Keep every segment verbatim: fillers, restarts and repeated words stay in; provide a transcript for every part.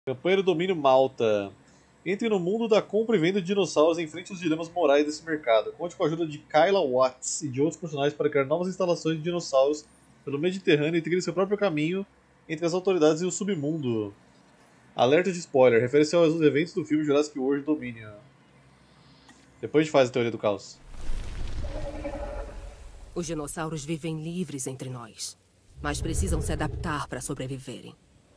Campanha do Domínio Malta. Entre no mundo da compra e venda de dinossauros e enfrente os dilemas morais desse mercado. Conte com a ajuda de Kyla Watts e de outros personagens para criar novas instalações de dinossauros pelo Mediterrâneo e trilhe seu próprio caminho entre as autoridades e o submundo. Alerta de spoiler. Refere-se aos eventos do filme Jurassic World Dominion. Depois a gente faz a teoria do caos. Os dinossauros vivem livres entre nós, mas precisam se adaptar para sobreviverem.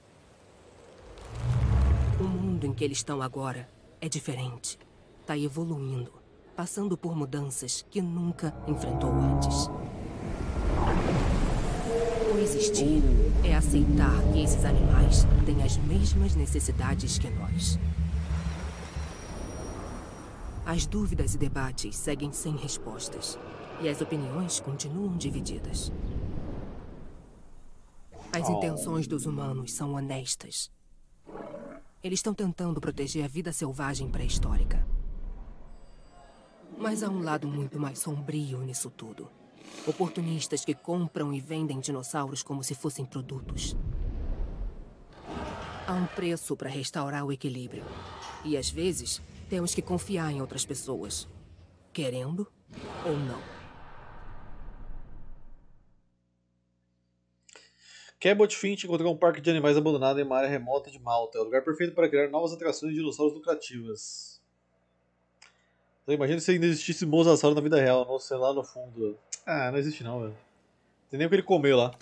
O mundo em que eles estão agora é diferente. Está evoluindo, passando por mudanças que nunca enfrentou antes. Coexistir é aceitar que esses animais têm as mesmas necessidades que nós. As dúvidas e debates seguem sem respostas, e as opiniões continuam divididas. As intenções dos humanos são honestas. Eles estão tentando proteger a vida selvagem pré-histórica. Mas há um lado muito mais sombrio nisso tudo. Oportunistas que compram e vendem dinossauros como se fossem produtos. Há um preço para restaurar o equilíbrio. E às vezes, temos que confiar em outras pessoas. Querendo ou não. Cabot Finch encontrou um parque de animais abandonado em uma área remota de Malta. É o lugar perfeito para criar novas atrações de dinossauros lucrativas. Então, imagina se ainda existisse mosasauro na vida real, não sei lá no fundo. Ah, não existe não, velho. Não tem nem o que ele comeu lá.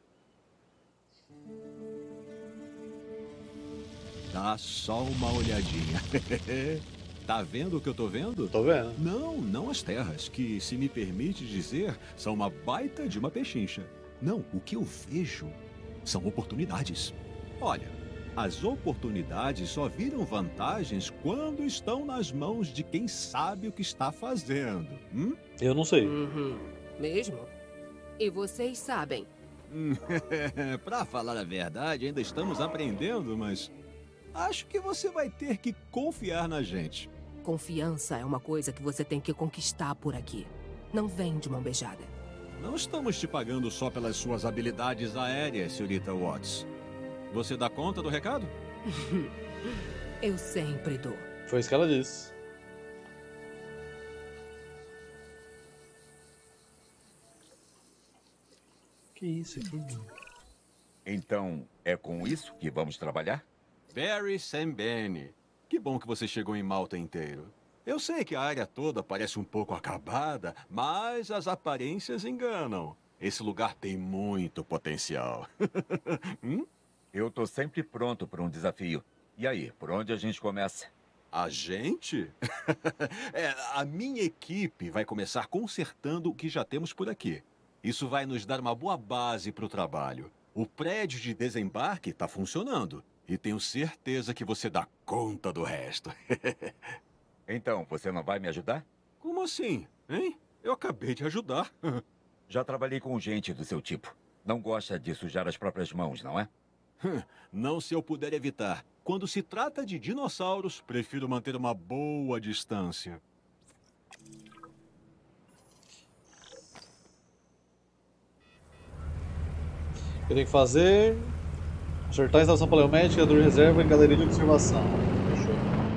Dá só uma olhadinha. Tá vendo o que eu tô vendo? Tô vendo. Não, não as terras, que, se me permite dizer, são uma baita de uma pechincha. Não, o que eu vejo são oportunidades. Olha, as oportunidades só viram vantagens quando estão nas mãos de quem sabe o que está fazendo. Hum? Eu não sei. Uhum. Mesmo? E vocês sabem? Pra falar a verdade, ainda estamos aprendendo, mas acho que você vai ter que confiar na gente. Confiança é uma coisa que você tem que conquistar por aqui. Não vem de mão beijada. Não estamos te pagando só pelas suas habilidades aéreas, senhorita Watts. Você dá conta do recado? Eu sempre dou. Foi isso que ela disse. Que isso aqui? Então, é com isso que vamos trabalhar? Barry Sambeni. Que bom que você chegou em Malta inteiro. Eu sei que a área toda parece um pouco acabada, mas as aparências enganam. Esse lugar tem muito potencial. hum? Eu tô sempre pronto para um desafio. E aí, por onde a gente começa? A gente? é, a minha equipe vai começar consertando o que já temos por aqui. Isso vai nos dar uma boa base para o trabalho. O prédio de desembarque está funcionando. E tenho certeza que você dá conta do resto. Então, você não vai me ajudar? Como assim, hein? Eu acabei de ajudar. Já trabalhei com gente do seu tipo. Não gosta de sujar as próprias mãos, não é? Não se eu puder evitar. Quando se trata de dinossauros, prefiro manter uma boa distância. O que eu tenho que fazer? Acertar a instalação paleomédica do reserva em galeria de observação. Fechou.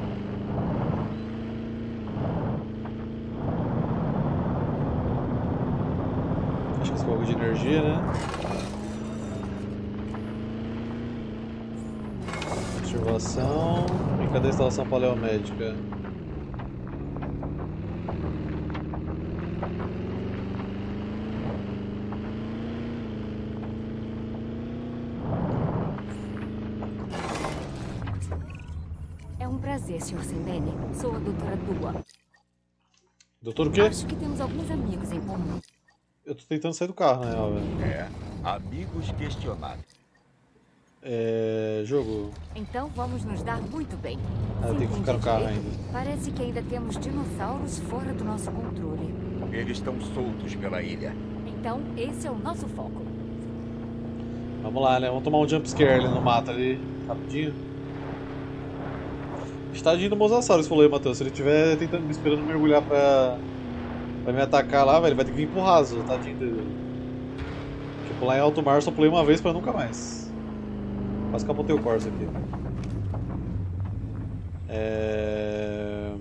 Acho que esse fogo de energia, né? Observação. E cadê a instalação paleomédica? É um prazer, senhor Sambeni. Sou a doutora Dua. Doutor o quê? Acho que temos alguns amigos em comum. Eu tô tentando sair do carro, né, velho? É, amigos questionáveis. É... jogo. Então vamos nos dar muito bem. Ah, eu tenho que ficar no carro ainda. Parece que ainda temos dinossauros fora do nosso controle. Eles estão soltos pela ilha. Então, esse é o nosso foco. Vamos lá, né? Vamos tomar um jumpscare ali no mato ali, rapidinho. Tadinho do Mosasauro, você falou aí, Matheus. Se ele estiver tentando, me esperando mergulhar pra, pra me atacar lá, velho, ele vai ter que vir pro raso, tadinho dele. Porque pular em alto mar eu só pulei uma vez pra nunca mais. Quase capotei o Corsa aqui. É...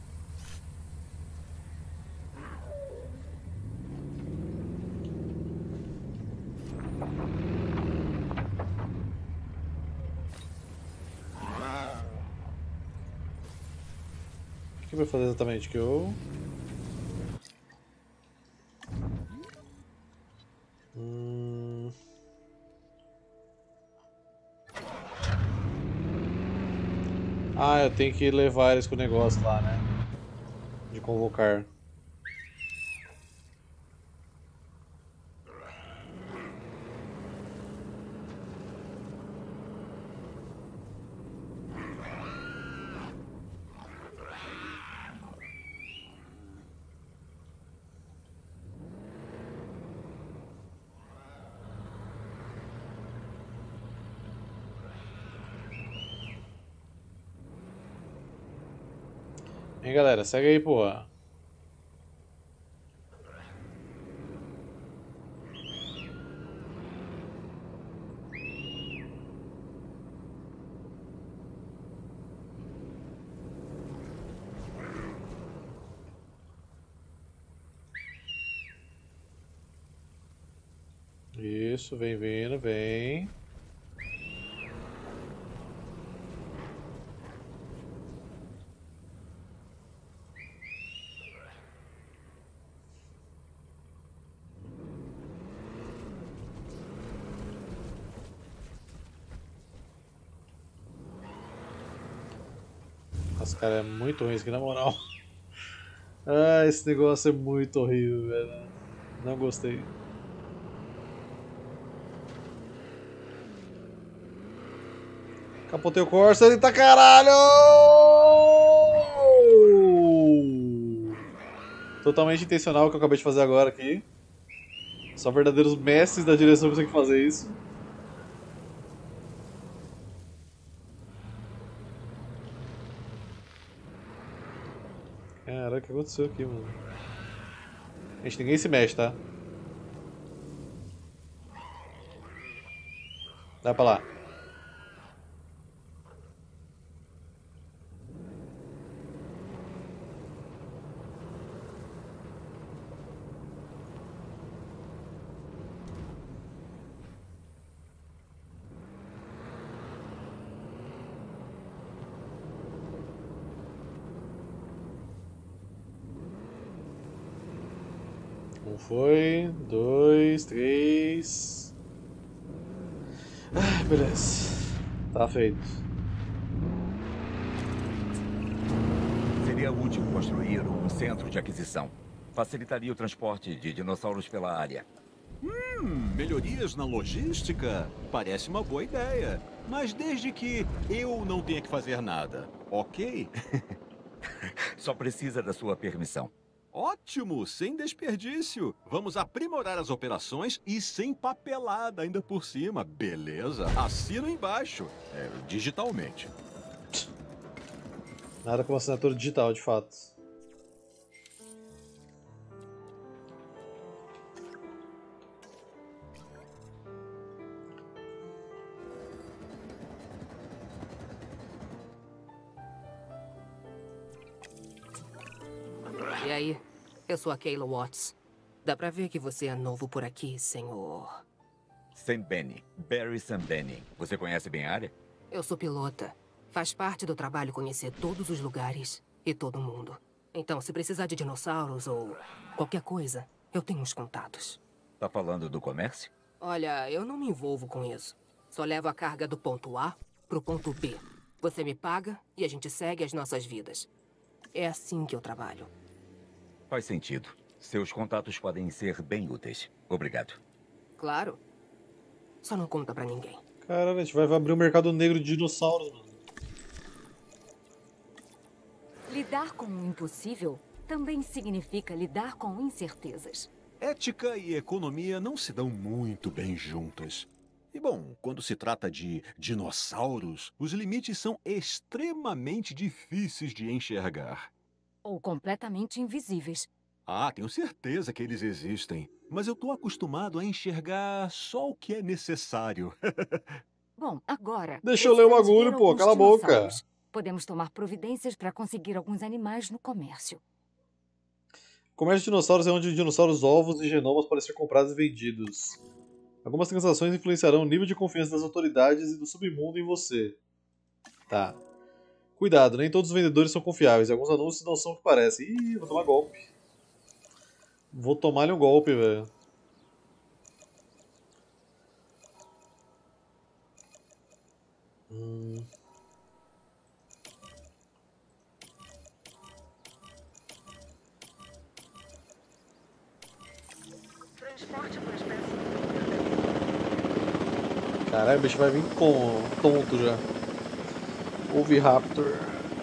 O que vai fazer exatamente? Que eu... Hum... Ah, eu tenho que levar eles com o negócio lá, né? De convocar. Hein, galera? Segue aí, porra. Isso, vem vindo, vem. Nossa, cara, é muito ruim isso aqui, na moral. Ah, esse negócio é muito horrível, velho. Não gostei. Capotei o Corsa, ele tá caralho! Totalmente intencional o que eu acabei de fazer agora aqui. Só verdadeiros mestres da direção conseguem fazer isso. Caraca, o que aconteceu aqui, mano? Gente, ninguém se mexe, tá? Vai pra lá. Um foi, dois, três. Ah, beleza. Tá feito. Seria útil construir um centro de aquisição. Facilitaria o transporte de dinossauros pela área. Hum, melhorias na logística? Parece uma boa ideia. Mas desde que eu não tenha que fazer nada, ok? Só precisa da sua permissão. Ótimo, sem desperdício. Vamos aprimorar as operações e sem papelada ainda por cima, beleza? Assina embaixo, é, digitalmente. Nada como assinatura digital, de fato. E aí? Eu sou a Kayla Watts. Dá pra ver que você é novo por aqui, senhor. Sam Benny. Barry Sam Benny. Você conhece bem a área? Eu sou pilota. Faz parte do trabalho conhecer todos os lugares e todo mundo. Então, se precisar de dinossauros ou qualquer coisa, eu tenho uns contatos. Tá falando do comércio? Olha, eu não me envolvo com isso. Só levo a carga do ponto A pro ponto B. Você me paga e a gente segue as nossas vidas. É assim que eu trabalho. Faz sentido. Seus contatos podem ser bem úteis. Obrigado. Claro. Só não conta pra ninguém. Caralho, a gente vai abrir um mercado negro de dinossauros, mano. Lidar com o impossível também significa lidar com incertezas. Ética e economia não se dão muito bem juntas. E bom, quando se trata de dinossauros, os limites são extremamente difíceis de enxergar. Ou completamente invisíveis. Ah, tenho certeza que eles existem, mas eu tô acostumado a enxergar só o que é necessário. Bom, agora... Deixa eu ler o precisamos bagulho, ver pô, alguns cala a boca. dinossauros. Podemos tomar providências para conseguir alguns animais no comércio. Comércio de dinossauros é onde dinossauros ovos e genomas podem ser comprados e vendidos. Algumas transações influenciarão o nível de confiança das autoridades e do submundo em você. Tá. Cuidado, nem todos os vendedores são confiáveis. Alguns anúncios não são o que parecem. Ih, vou tomar golpe. Vou tomar-lhe um golpe, velho. Hum. Caralho, o bicho vai vir com tonto já. Oviraptor.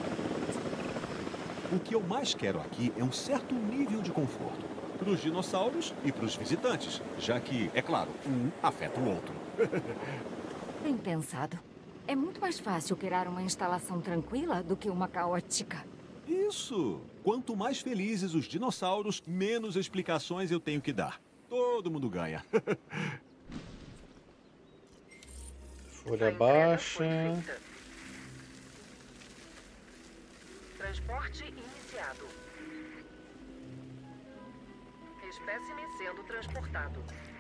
O que eu mais quero aqui é um certo nível de conforto. Para os dinossauros e para os visitantes. Já que, é claro, um afeta o outro. Bem pensado. É muito mais fácil criar uma instalação tranquila do que uma caótica. Isso! Quanto mais felizes os dinossauros, menos explicações eu tenho que dar. Todo mundo ganha. Folha baixa. Transporte iniciado. Espécime sendo transportado.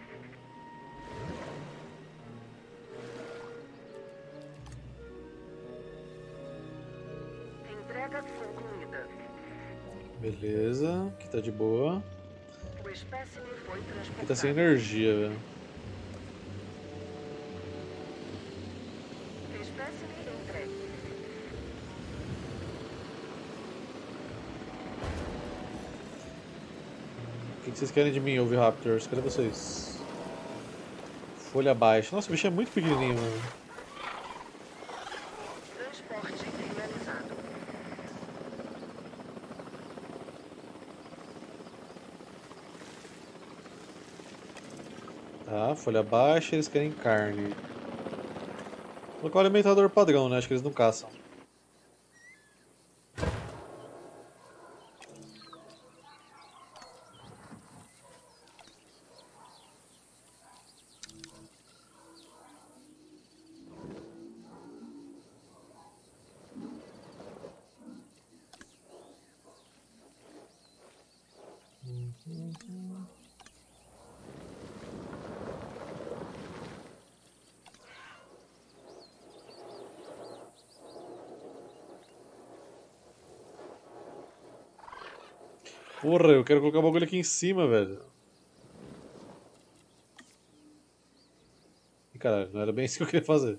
Entrega concluída. Beleza, aqui tá de boa. O espécime foi transportado. Aqui tá sem energia, velho. Espécime entregue. O que que vocês querem de mim, Oviraptors? Cadê vocês? Folha baixa. Nossa, o bicho é muito pequenininho, mano. Transporte realizado. Tá, folha baixa, eles querem carne. Vou colocar o alimentador padrão, né? Acho que eles não caçam. Porra, eu quero colocar o bagulho aqui em cima, velho. Ih, caralho, não era bem isso que eu queria fazer.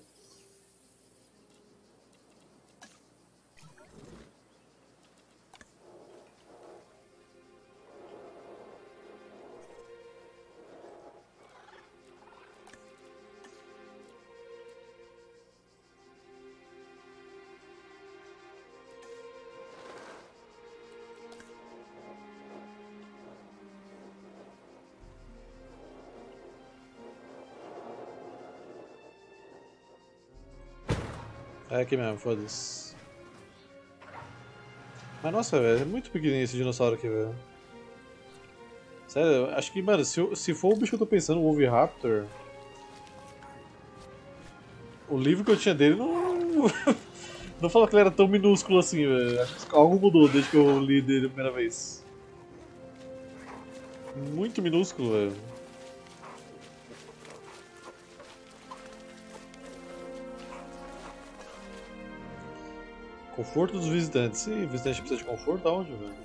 É aqui mesmo, foda-se. Mas nossa, velho, é muito pequenininho esse dinossauro aqui, velho. Sério, acho que, mano, se, eu- se for o bicho que eu tô pensando, o Oviraptor, o livro que eu tinha dele não. Não fala que ele era tão minúsculo assim, velho. Acho que algo mudou desde que eu li dele a primeira vez. Muito minúsculo, velho. Conforto dos visitantes. Ih, visitante precisa de conforto? Aonde, velho?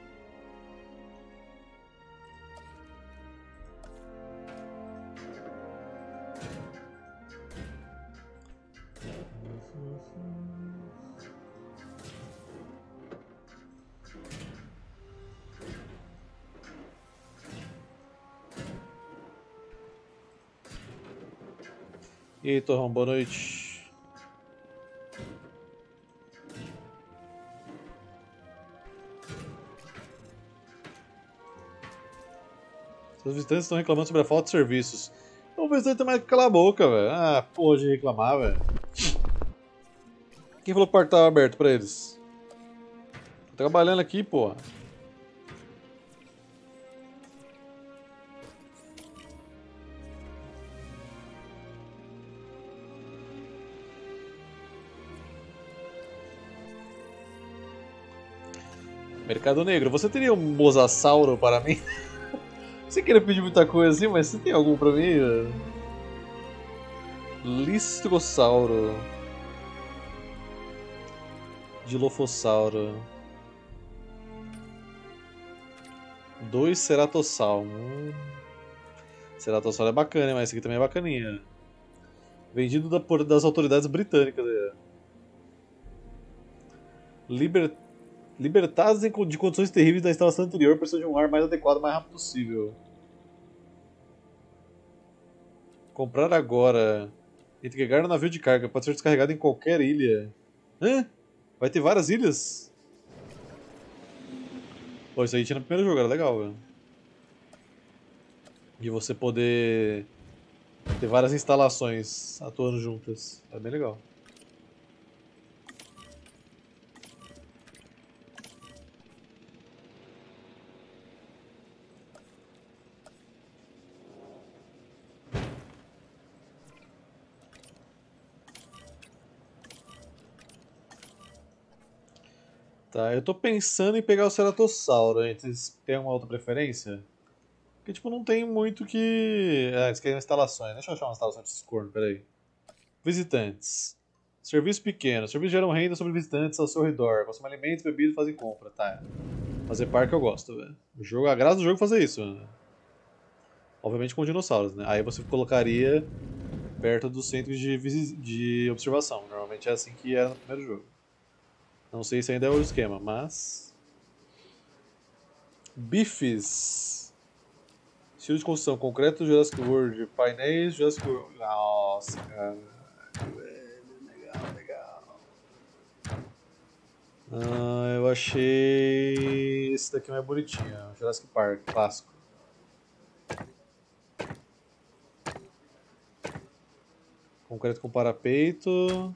E aí, Torrão, boa noite. Os visitantes estão reclamando sobre a falta de serviços. O visitante tem mais que calar a boca, velho. Ah, porra de reclamar, velho. Quem falou que o porta estava aberto pra eles? Tô trabalhando aqui, porra. Mercado Negro, você teria um mosasauro para mim? Você queria pedir muita coisa assim, mas você tem algum pra mim? Listrossauro. Dilofossauro. Dois ceratossauro. Hum. Ceratossauro é bacana, mas esse aqui também é bacaninha. Vendido da, por, das autoridades britânicas. É. Liber, libertados em, de condições terríveis da instalação anterior, precisam de um ar mais adequado o mais rápido possível. Comprar agora. Entregar no navio de carga. Pode ser descarregado em qualquer ilha. Hã? Vai ter várias ilhas? Pô, isso aí tinha no primeiro jogo, era legal, velho. E você poder ter várias instalações atuando juntas. É bem legal. Tá, eu tô pensando em pegar o Ceratossauro. Vocês têm uma outra preferência? Porque, tipo, não tem muito que... Ah, eles querem instalações. Deixa eu achar uma instalação desses cornos, peraí. Visitantes. Serviço pequeno. Serviços geram renda sobre visitantes ao seu redor. Consomem alimentos, bebidas e fazem compra. Tá. Fazer parque eu gosto, velho. O jogo, a graça do jogo é fazer isso, né? Obviamente com dinossauros, né? Aí você colocaria perto dos centros de, de observação. Normalmente é assim que era no primeiro jogo. Não sei se ainda é o esquema, mas... Bifes. Estilo de construção, concreto, Jurassic World, painéis, Jurassic World. Nossa, cara. Legal, legal. Ah, eu achei esse daqui mais bonitinho, Jurassic Park, clássico. Concreto com parapeito.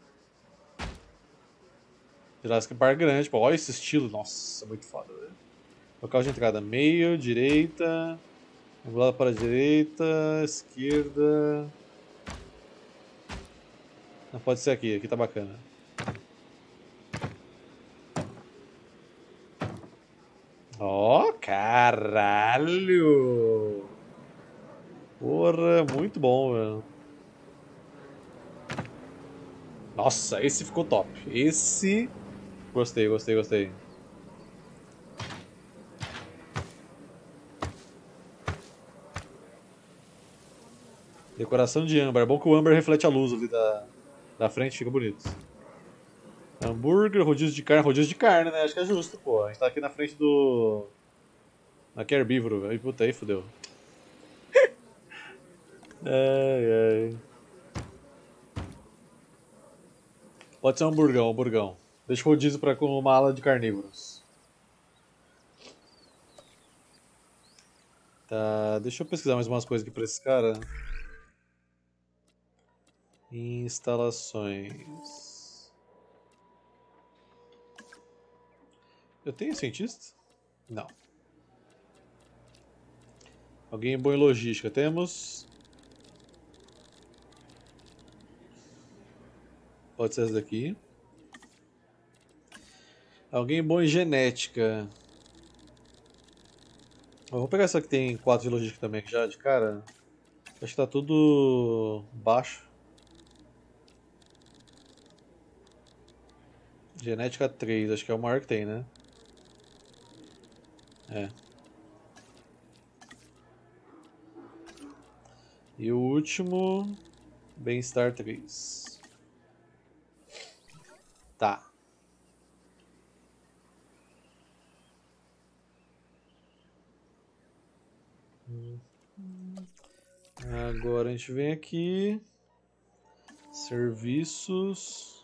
Jurassic Park grande, pô, olha esse estilo, nossa, muito foda, velho. Local de entrada, meio, direita, angulado para a direita, esquerda. Não, pode ser aqui, aqui tá bacana. Ó, oh, caralho! Porra, muito bom, velho. Nossa, esse ficou top. Esse... Gostei, gostei, gostei. Decoração de âmbar. É bom que o âmbar reflete a luz ali da, da frente, fica bonito. Hambúrguer, rodízio de carne. Rodízio de carne, né? Acho que é justo, pô. A gente tá aqui na frente do... Aqui é herbívoro. Aí, puta, aí fodeu. Ai, ai. Pode ser um hamburgão, um hamburgão. Deixa o rodízio pra com uma ala de carnívoros. Tá, deixa eu pesquisar mais umas coisas aqui pra esse cara. Instalações. Eu tenho cientista? Não. Alguém bom em logística? Temos. Pode ser essa daqui. Alguém bom em genética. Eu vou pegar essa que tem quatro de logística também aqui já de cara. Acho que tá tudo baixo. Genética três, acho que é o maior que tem, né? É. E o último, bem-estar três. Tá. Agora a gente vem aqui. Serviços.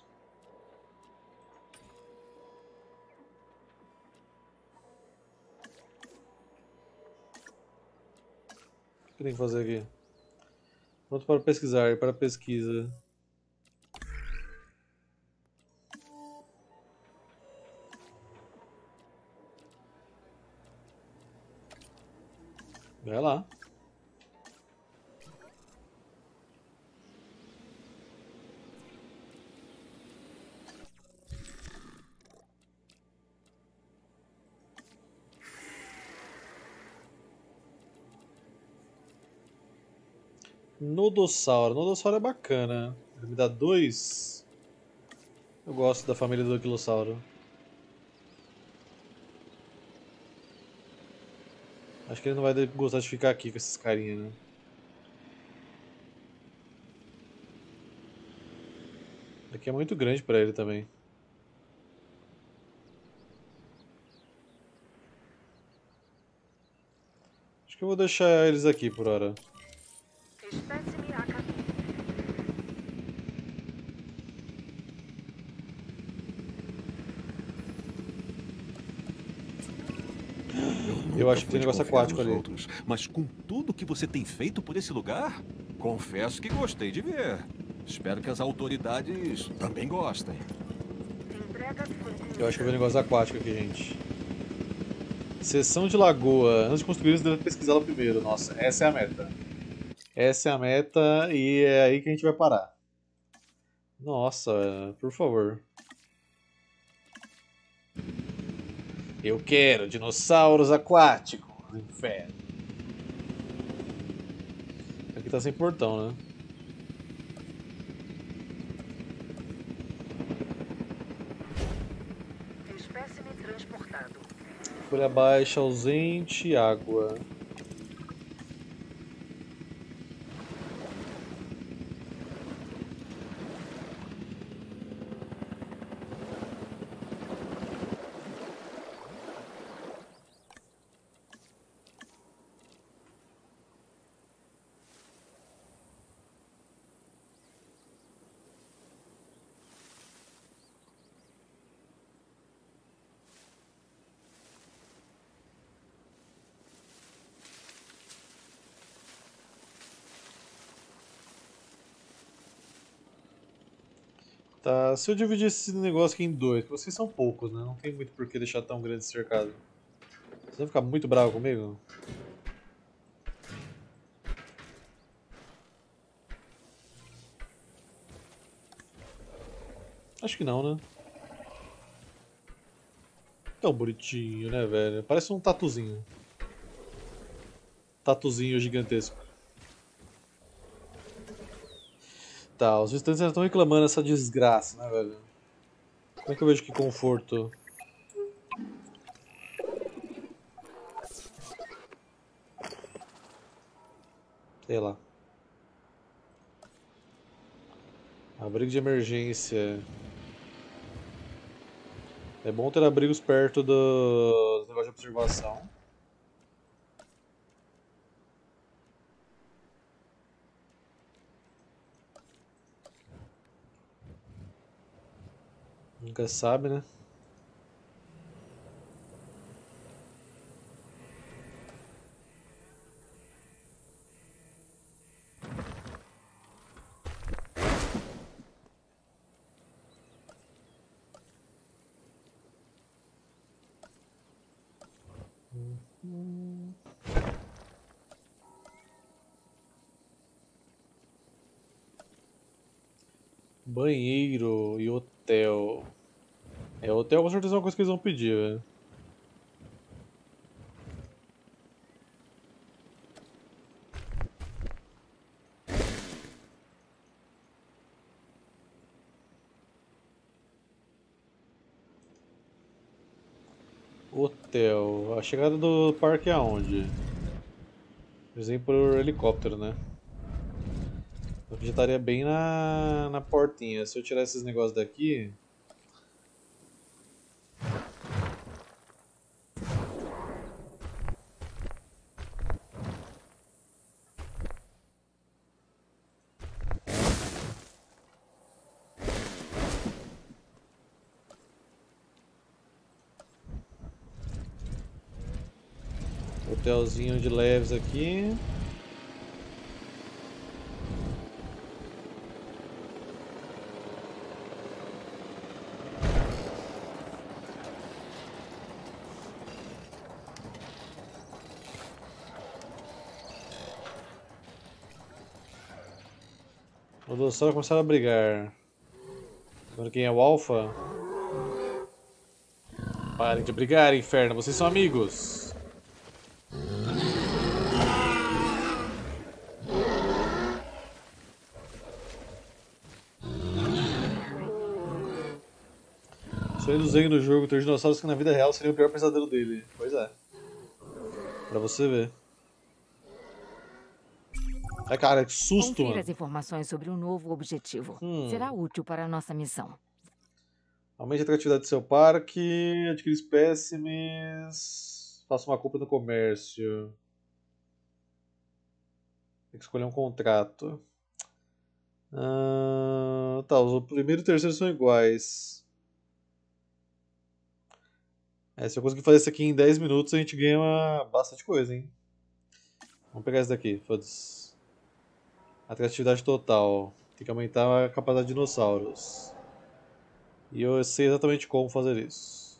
O que tem que fazer aqui? Pronto para pesquisar, para pesquisa. Vai lá. Nodossauro. Nodossauro é bacana. Ele me dá dois. Eu gosto da família do Anquilossauro. Acho que ele não vai gostar de ficar aqui com esses carinha, né? Aqui é muito grande pra ele também. Acho que eu vou deixar eles aqui por hora. Espécime a caminho. Eu acho que tem negócio aquático ali. Outros, mas com tudo que você tem feito por esse lugar, confesso que gostei de ver. Espero que as autoridades também gostem. Entrega concluída. Eu acho que eu vi um negócio aquático aqui, gente. Seção de lagoa. Antes de construir, você deve pesquisá-la primeiro. Nossa, essa é a meta. Essa é a meta e é aí que a gente vai parar. Nossa, por favor. Eu quero dinossauros aquáticos. Inferno. Aqui tá sem portão, né? Espécime transportado. Folha baixa, ausente, água. Tá, se eu dividir esse negócio aqui em dois, porque vocês são poucos, né? Não tem muito por que deixar tão grande esse cercado. Vocês vão ficar muito bravo comigo? Acho que não, né? Tão bonitinho, né, velho? Parece um tatuzinho. Tatuzinho gigantesco. Tá, os visitantes já estão reclamando dessa desgraça, né, velho? Como é que eu vejo que conforto? Sei lá. Abrigo de emergência. É bom ter abrigos perto do, do negócio de observação. Nunca sabe, né? Banheiro e hotel. É, hotel com certeza é uma coisa que eles vão pedir, velho. Hotel. A chegada do parque é aonde? Eles vêm por helicóptero, né? Eu já estaria bem na, na portinha. Se eu tirar esses negócios daqui... Hotelzinho de leves aqui. O Dossauro começaram a brigar. Agora quem é o Alpha? Parem de brigar, inferno, vocês são amigos. Sonho do Zen no jogo, ter dinossauros que na vida real seria o pior pesadelo dele. Pois é. Pra você ver. Ai, cara, que susto, Confira mano. as informações sobre um novo objetivo. Hum. Será útil para a nossa missão. Aumente a atratividade do seu parque, adquire espécimes, faça uma compra no comércio. Tem que escolher um contrato. Ah, tá, o primeiro e o terceiro são iguais. É, se eu conseguir fazer isso aqui em dez minutos, a gente ganha uma... bastante coisa, hein? Vamos pegar esse daqui, foda-se. Atratividade total. Tem que aumentar a capacidade de dinossauros. E eu sei exatamente como fazer isso.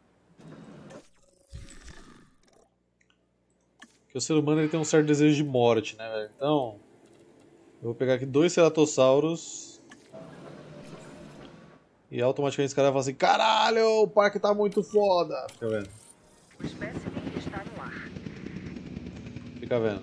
Porque o ser humano ele tem um certo desejo de morte, né, velho? Então, eu vou pegar aqui dois ceratossauros. E automaticamente os caras vão assim: caralho, o parque tá muito foda! Fica vendo. O espécime está no ar. Fica vendo.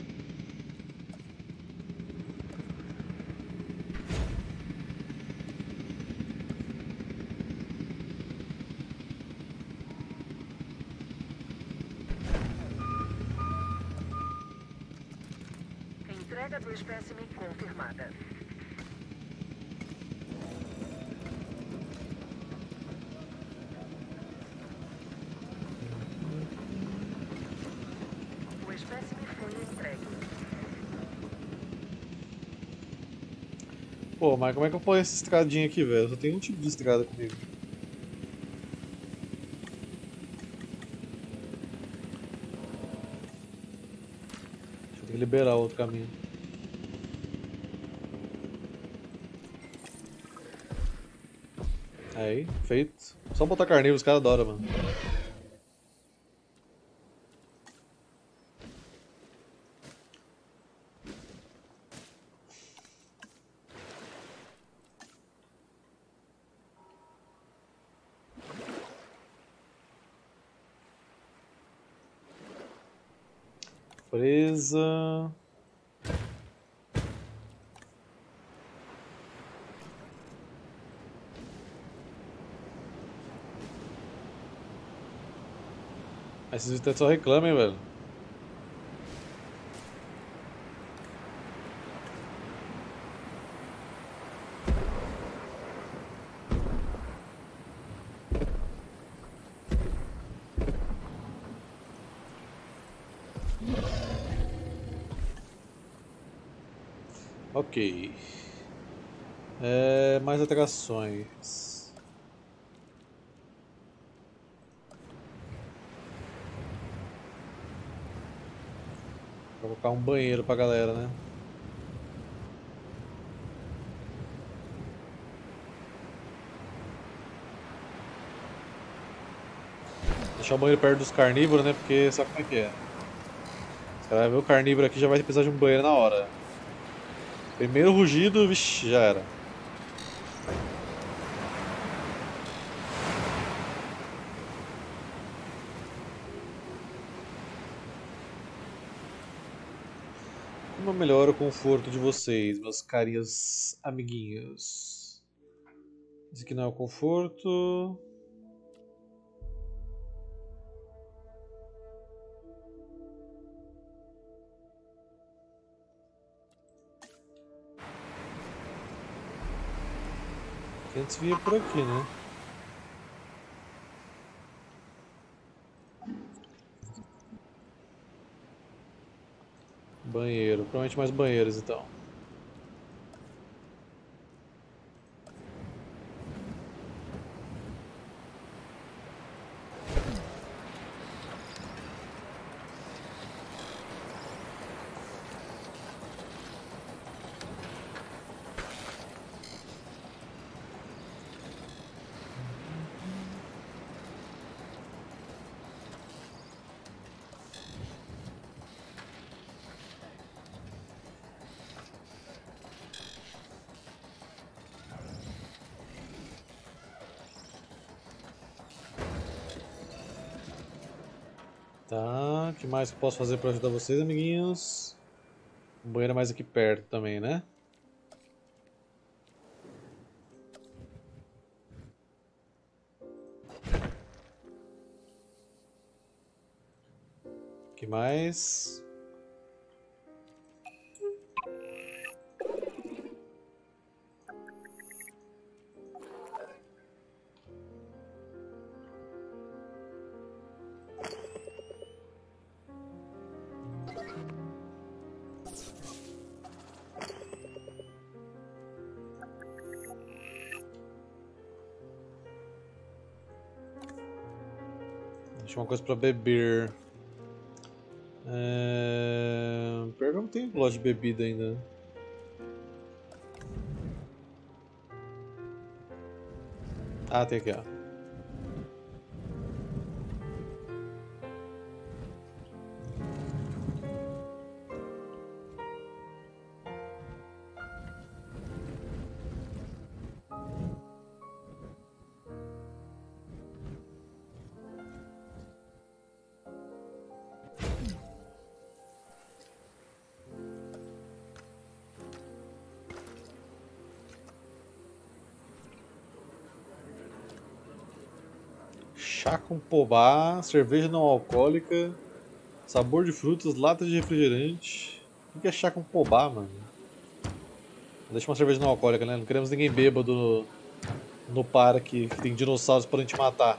Entrega do espécime confirmada. O espécime foi entregue. Pô, mas como é que eu ponho essa estradinha aqui, velho? Só tem um tipo de estrada comigo. Deixa eu ter que liberar outro caminho. Aí, feito. Só botar carnívoro, os caras adoram, mano. Presa. Esses visitantes só reclamam, hein, velho. Ok. É, mais atrações. Vou colocar um banheiro pra galera, né? Deixar o banheiro perto dos carnívoros, né? Porque sabe como é que é. Os caras vão ver o carnívoro aqui já vai precisar de um banheiro na hora. Primeiro rugido, vixi, já era. Como eu melhoro o conforto de vocês, meus carinhos amiguinhos? Esse aqui não é o conforto. Antes vinha por aqui, né? Banheiro, provavelmente mais banheiros então. Tá, o que mais que eu posso fazer para ajudar vocês, amiguinhos? Um banheiro mais aqui perto também, né? que mais? Deixa uma coisa pra beber. É... Pior que eu não tenho loja de bebida ainda. Ah, tem aqui, ó. Chá com pobá, cerveja não alcoólica, sabor de frutas, lata de refrigerante. O que é chá com pobá, mano? Deixa uma cerveja não alcoólica, né? Não queremos ninguém bêbado no, no parque que tem dinossauros pra gente matar.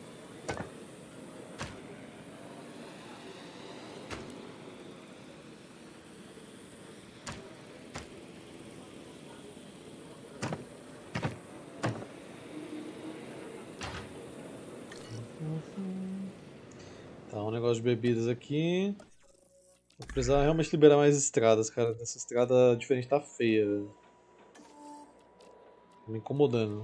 Tá, um negócio de bebidas aqui. Vou precisar realmente liberar mais estradas, cara. Essa estrada diferente tá feia, velho. Tá me incomodando.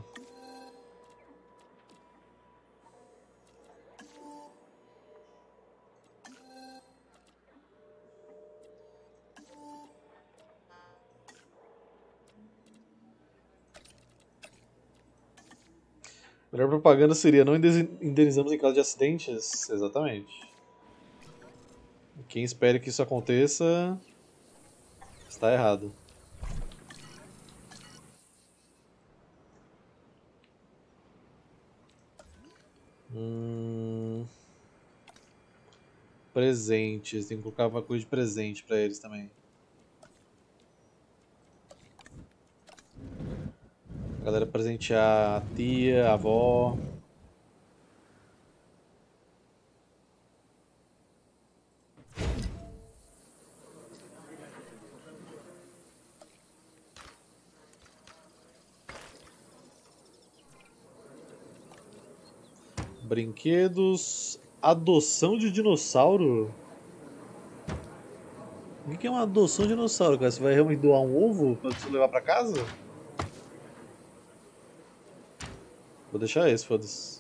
Melhor propaganda seria não indenizamos em caso de acidentes. Exatamente. Quem espere que isso aconteça está errado. Hum... Presentes. Tem que colocar uma coisa de presente pra eles também. A galera presentear a tia, a avó. Brinquedos. Adoção de dinossauro? O que é uma adoção de dinossauro, cara? Você vai realmente doar um ovo pra você levar pra casa? Vou deixar esse, foda-se.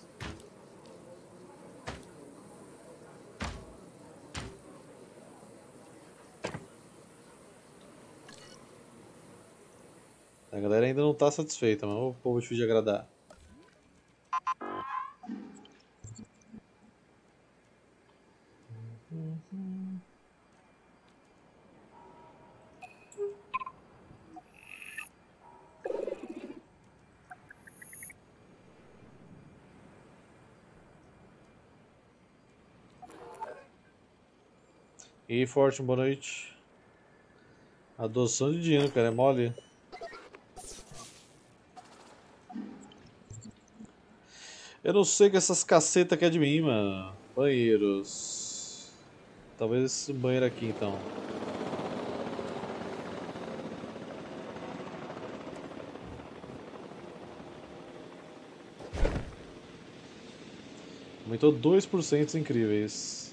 A galera ainda não tá satisfeita, mas o povo difícil de agradar. E aí, Fortune, boa noite. Adoção de dino, cara, é mole. Eu não sei o que essas cacetas querem de mim, mano. Banheiros. Talvez esse banheiro aqui, então. Aumentou dois por cento incríveis.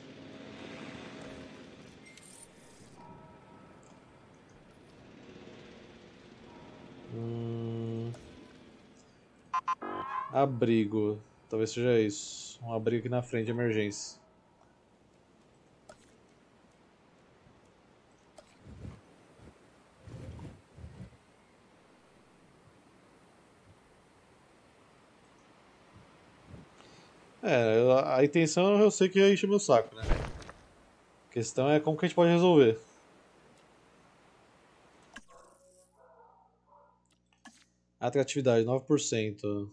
Hum... Abrigo. Talvez seja isso. Um abrigo aqui na frente de emergência. É, a a intenção eu sei que é encher meu saco, né? A questão é como que a gente pode resolver. Atratividade, nove por cento.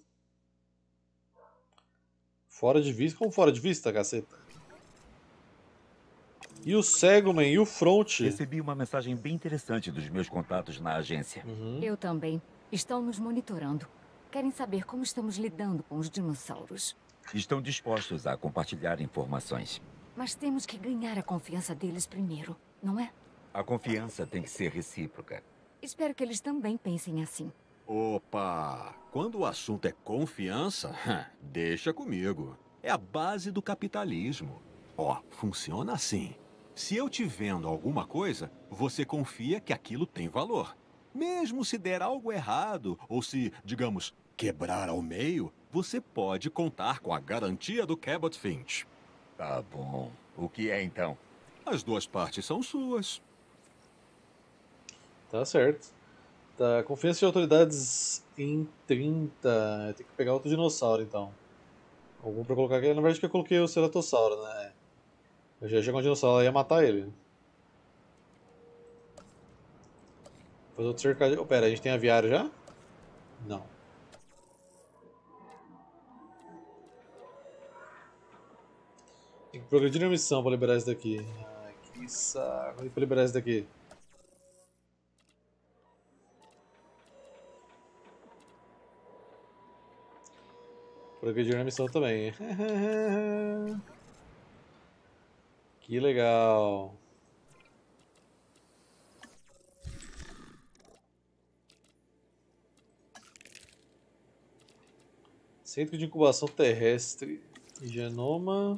Fora de vista? Como fora de vista, caceta? E o Seguman e o Front? Recebi uma mensagem bem interessante dos meus contatos na agência. Uhum. Eu também. Estão nos monitorando. Querem saber como estamos lidando com os dinossauros. Estão dispostos a compartilhar informações. Mas temos que ganhar a confiança deles primeiro, não é? A confiança tem que ser recíproca. Espero que eles também pensem assim. Opa! Quando o assunto é confiança, deixa comigo. É a base do capitalismo. Ó, funciona assim. Se eu te vendo alguma coisa, você confia que aquilo tem valor. Mesmo se der algo errado, ou se, digamos, quebrar ao meio, você pode contar com a garantia do Cabot Finch. Tá bom. O que é então? As duas partes são suas. Tá certo. Tá, confiança de autoridades em trinta. Tem que pegar outro dinossauro então. Algum pra colocar aqui. Na verdade que eu coloquei o Ceratossauro, né? Eu já ia jogar um dinossauro, ela ia matar ele. Fazer outro cercado. Oh, pera, a gente tem aviário já? Não. Tem que progredir na missão pra liberar isso daqui. Ai, que saco. E pra liberar isso daqui? Progredir na missão também. Que legal. Centro de incubação terrestre. Genoma.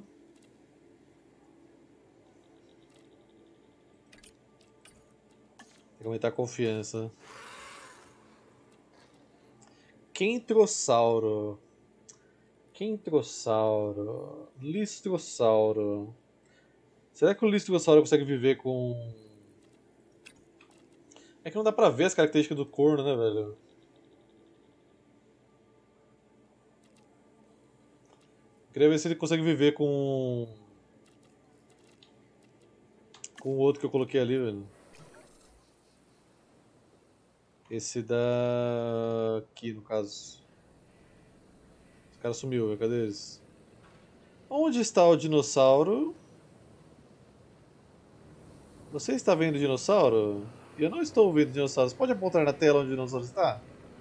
Tem que aumentar a confiança. Kentrossauro. Kentrossauro. Listrossauro. Será que o Listrossauro consegue viver com... É que não dá pra ver as características do corno, né, velho? Queria ver se ele consegue viver com... Com o outro que eu coloquei ali, velho. Esse daqui, no caso. Esse cara sumiu, velho. Cadê eles? Onde está o dinossauro? Você está vendo o dinossauro? Eu não estou vendo o dinossauro. Você pode apontar na tela onde o dinossauro está?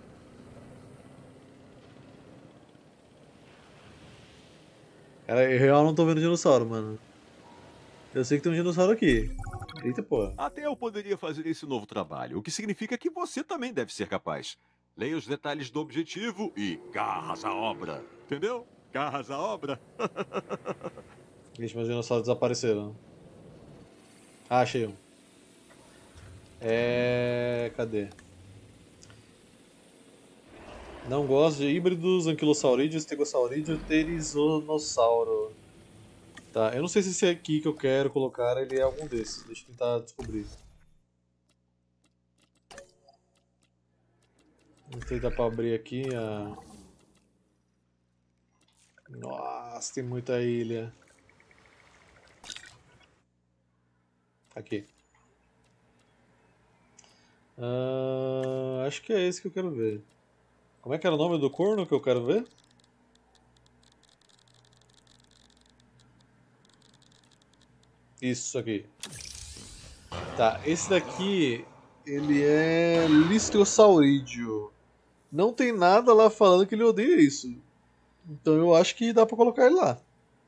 Cara, em real eu não tô vendo o dinossauro, mano. Eu sei que tem um dinossauro aqui. Eita, pô. Até eu poderia fazer esse novo trabalho, o que significa que você também deve ser capaz. Leia os detalhes do objetivo e garras à obra. Entendeu? Garras à obra. Vixe, meus dinossauros desapareceram. Ah, achei um. É... Cadê? Não gosto de híbridos, anquilosaurídeo, estegosaurídeo, terizonossauro. Tá, eu não sei se esse aqui que eu quero colocar ele é algum desses. Deixa eu tentar descobrir. Não sei se dá pra abrir aqui a... Nossa, tem muita ilha. Aqui. Ah, acho que é esse que eu quero ver. Como é que era o nome do corno que eu quero ver? Isso aqui. Tá, esse daqui, ele é Listrosaurídeo. Não tem nada lá falando que ele odeia isso. Então eu acho que dá pra colocar ele lá.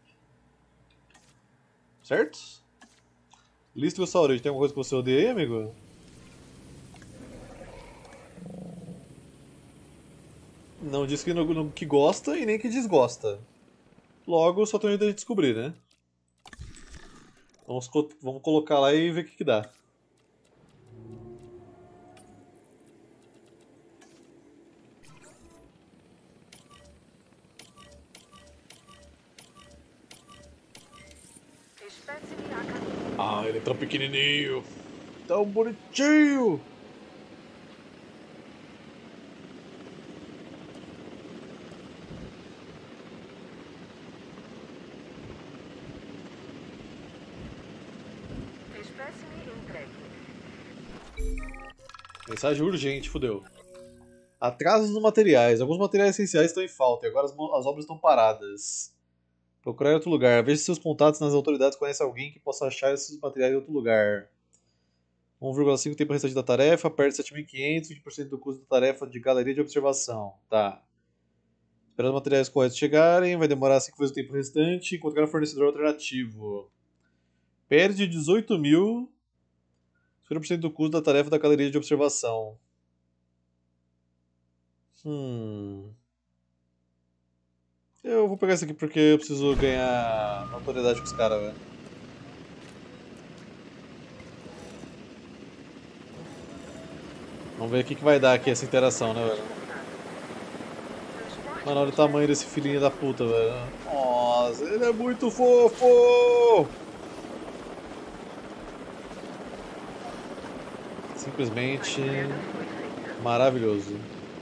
Certo? Listrosaurídeo, tem alguma coisa que você odeia aí, amigo? Não diz que, não, que gosta e nem que desgosta. Logo, só tem de descobrir, né? Vamos, vamos colocar lá e ver o que, que dá. Espécime a caminho. Ah, ele é tão pequenininho. Tão bonitinho. Espécime entregue. Mensagem urgente, fodeu. Atrasos nos materiais. Alguns materiais essenciais estão em falta e agora as, as obras estão paradas. Procurar em outro lugar. Veja se seus contatos nas autoridades conhecem alguém que possa achar esses materiais em outro lugar. um vírgula cinco tempo restante da tarefa, perde sete mil e quinhentos, vinte por cento do custo da tarefa de galeria de observação. Tá. Esperar os materiais corretos chegarem, vai demorar cinco vezes o tempo restante, encontrar um fornecedor alternativo. Perde dezoito mil, cinquenta por cento do custo da tarefa da galeria de observação. Hum... Eu vou pegar isso aqui porque eu preciso ganhar autoridade com os caras, velho. Vamos ver o que, que vai dar aqui essa interação, né, velho? Mano, olha o tamanho desse filhinho da puta, velho. Nossa, ele é muito fofo! Simplesmente maravilhoso.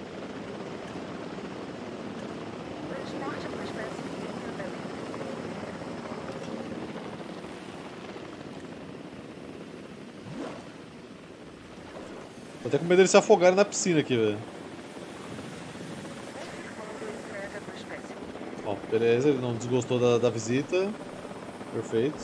Tô até com medo dele se afogarem na piscina aqui, velho. Ó, beleza, ele não desgostou da, da visita. Perfeito.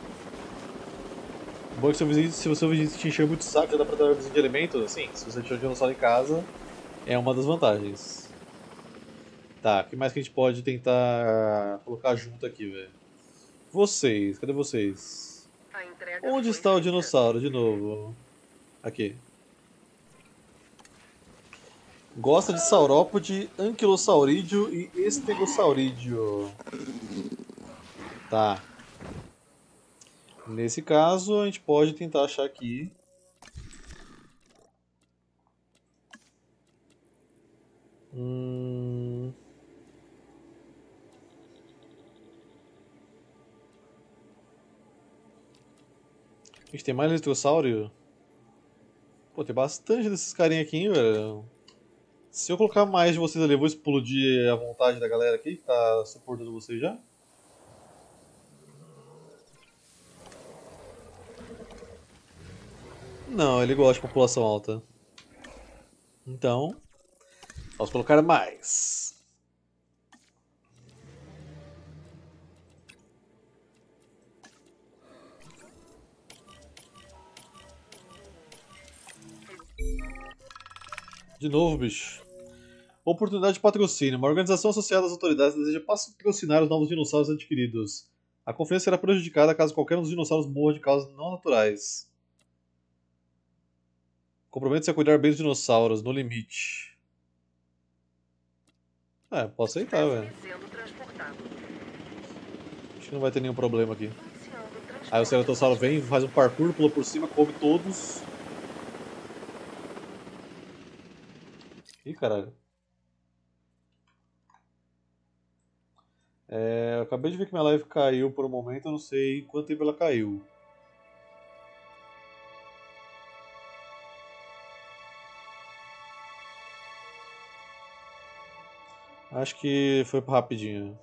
Bom que se o vizinho, se o seu vizinho te encher muito o saco, já dá pra dar uma visita de elementos. Sim, se você tiver um dinossauro em casa, é uma das vantagens. Tá, o que mais que a gente pode tentar colocar junto aqui, velho? Vocês, cadê vocês? Onde está o dinossauro, de novo? Aqui. Gosta de saurópode, anquilosaurídeo e estegosaurídeo. Tá. Nesse caso, a gente pode tentar achar aqui. Hum... A gente tem mais estegosaurio? Pô, tem bastante desses carinha aqui, hein, velho. Se eu colocar mais de vocês ali, eu vou explodir a vontade da galera aqui que tá suportando vocês já? Não, ele gosta de população alta. Então, vamos colocar mais. De novo, bicho. Oportunidade de patrocínio. Uma organização associada às autoridades deseja patrocinar os novos dinossauros adquiridos. A confiança será prejudicada caso qualquer um dos dinossauros morra de causas não naturais. Compromete-se a cuidar bem dos dinossauros, no limite. É, posso aceitar, velho. Acho que não vai ter nenhum problema aqui. Aí o Ceratossauro vem, faz um parkour, pula por cima, come todos. Ih, caralho. É, eu acabei de ver que minha live caiu por um momento, eu não sei quanto tempo ela caiu. Acho que foi rapidinho.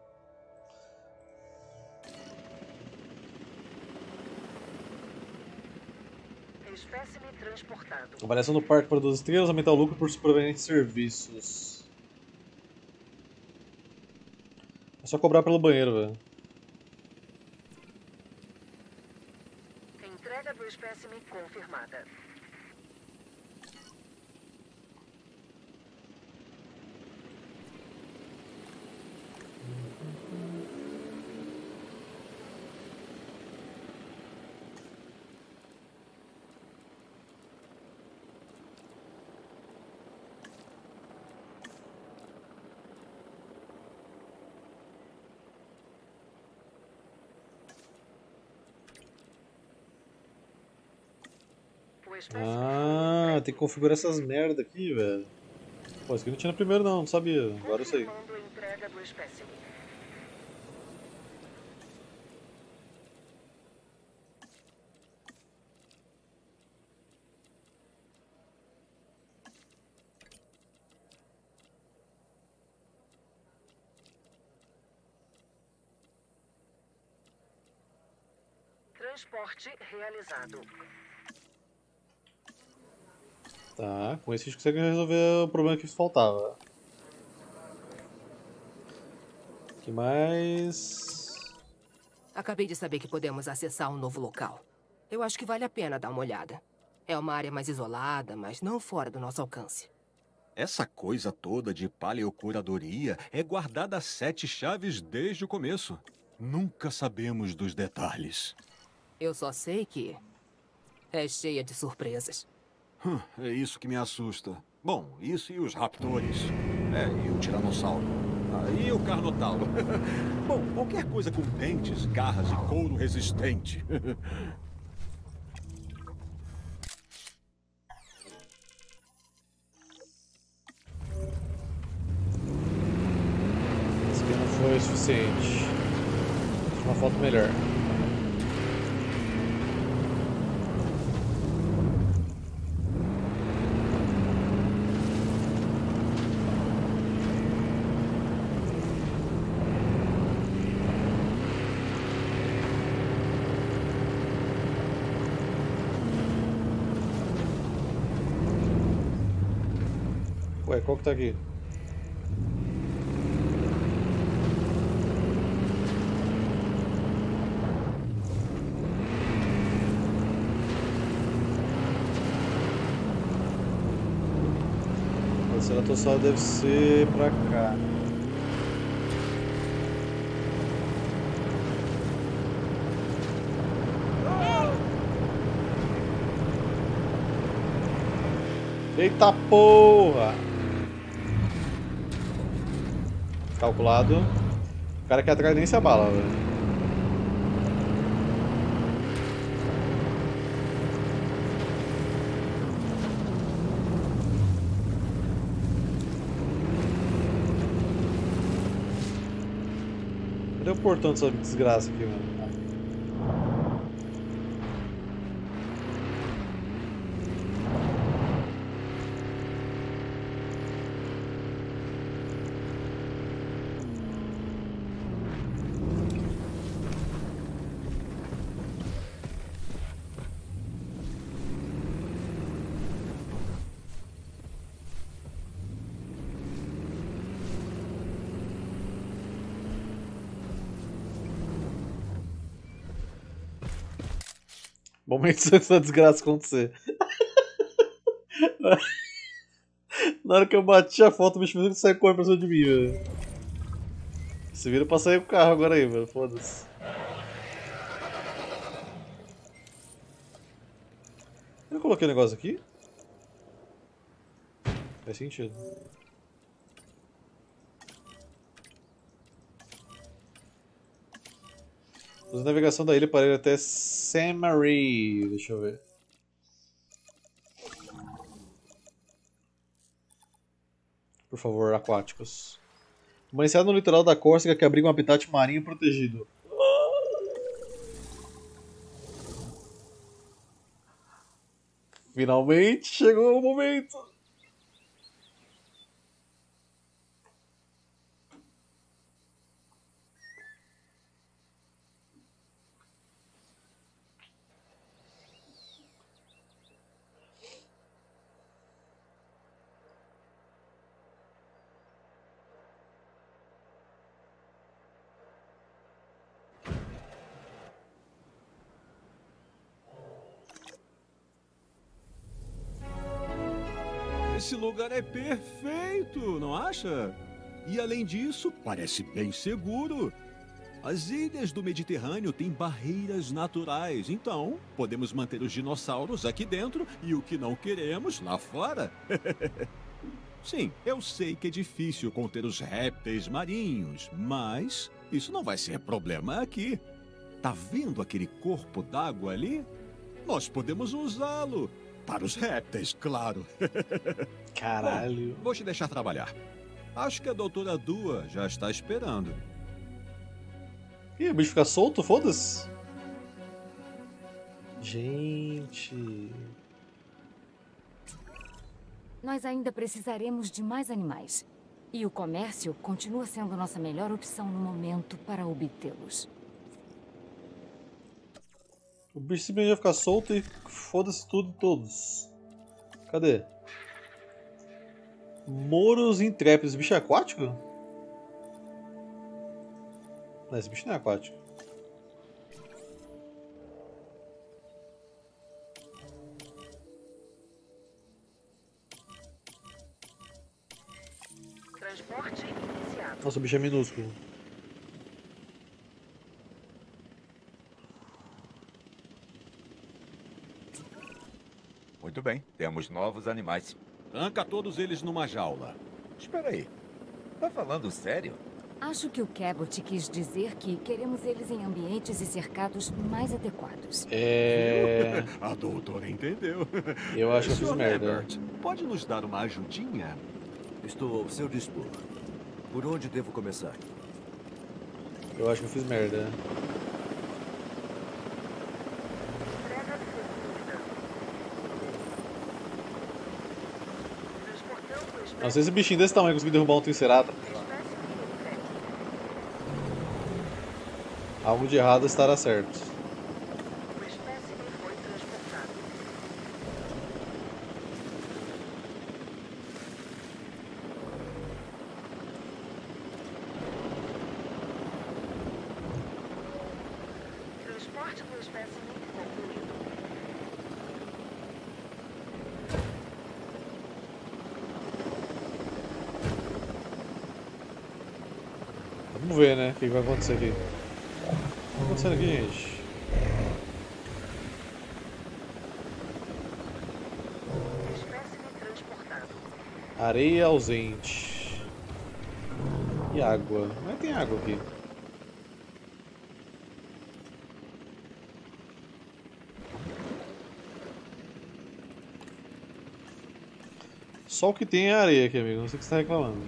Espécime transportado. Avaliação do parque para duas estrelas, aumentar o lucro por provenientes de serviços. É só cobrar pelo banheiro, velho. Entrega do espécime confirmada. Ah, tem que configurar essas merda aqui, velho. Pô, isso aqui não tinha no primeiro não, não sabia. Agora eu sei. Entrega do espécime. Transporte realizado. Tá, com esse a gente consegue resolver o problema que faltava. O que mais? Acabei de saber que podemos acessar um novo local. Eu acho que vale a pena dar uma olhada. É uma área mais isolada, mas não fora do nosso alcance. Essa coisa toda de paleocuradoria é guardada a sete chaves desde o começo. Nunca sabemos dos detalhes. Eu só sei que é cheia de surpresas. Hum, é isso que me assusta. Bom, isso e os raptores. É, e o tiranossauro. Ah, e o carnotauro. Bom, qualquer coisa com dentes, garras e couro resistente. Esse aqui não foi o suficiente. Uma foto melhor. Ué, qual que tá aqui? O Ceratossauro deve ser pra cá. Eita porra! Calculado. O cara aqui atrás nem se abala, velho. Cadê o portão dessa desgraça aqui, mano? Momento antes da desgraça acontecer. Na hora que eu bati a foto, o bicho fez sair correndo pra cima de mim, velho. Se vira pra sair o carro agora aí, velho. Foda-se. Eu coloquei o negócio aqui? Faz sentido. Fazer navegação da ilha para ir até Saint Marie. Deixa eu ver. Por favor, aquáticos. Uma enseada no litoral da Córcega que abriga um habitat marinho protegido. Finalmente chegou o momento. Esse lugar é perfeito, não acha? E além disso, parece bem seguro. As ilhas do Mediterrâneo têm barreiras naturais, então podemos manter os dinossauros aqui dentro e o que não queremos lá fora. Sim, eu sei que é difícil conter os répteis marinhos, mas isso não vai ser problema aqui. Tá vendo aquele corpo d'água ali? Nós podemos usá-lo. Para os répteis, claro. Caralho. Bom, vou te deixar trabalhar. Acho que a doutora Dua já está esperando. Ih, o bicho fica solto? Foda-se. Gente. Nós ainda precisaremos de mais animais. E o comércio continua sendo nossa melhor opção no momento para obtê-los. O bicho simplesmente vai ficar solto e foda-se tudo e todos. Cadê? Moros intrépidos. Esse bicho é aquático? Não, esse bicho não é aquático. Nossa, o bicho é minúsculo. Muito bem, temos novos animais. Tranca todos eles numa jaula. Espera aí. Tá falando sério? Acho que o Cabot quis dizer que queremos eles em ambientes e cercados mais adequados. É... A doutora entendeu. Eu acho que eu fiz senhor merda. Lambert, pode nos dar uma ajudinha? Estou ao seu dispor. Por onde devo começar? Eu acho que eu fiz merda. Entrega segura. Transportando o Não sei se espécimen. esse bichinho desse tamanho conseguir derrubar um triceratops. Espécimen entregue. Algo de errado estará certo. O espécimen foi transportado. Transporte do espécimen concluído. Vamos ver, né? O que vai acontecer aqui. O que tá acontecendo aqui, gente? Espécimen transportado. Areia ausente. E água. Não é que tem água aqui. Só o que tem é areia aqui, amigo. Não sei o que você tá reclamando.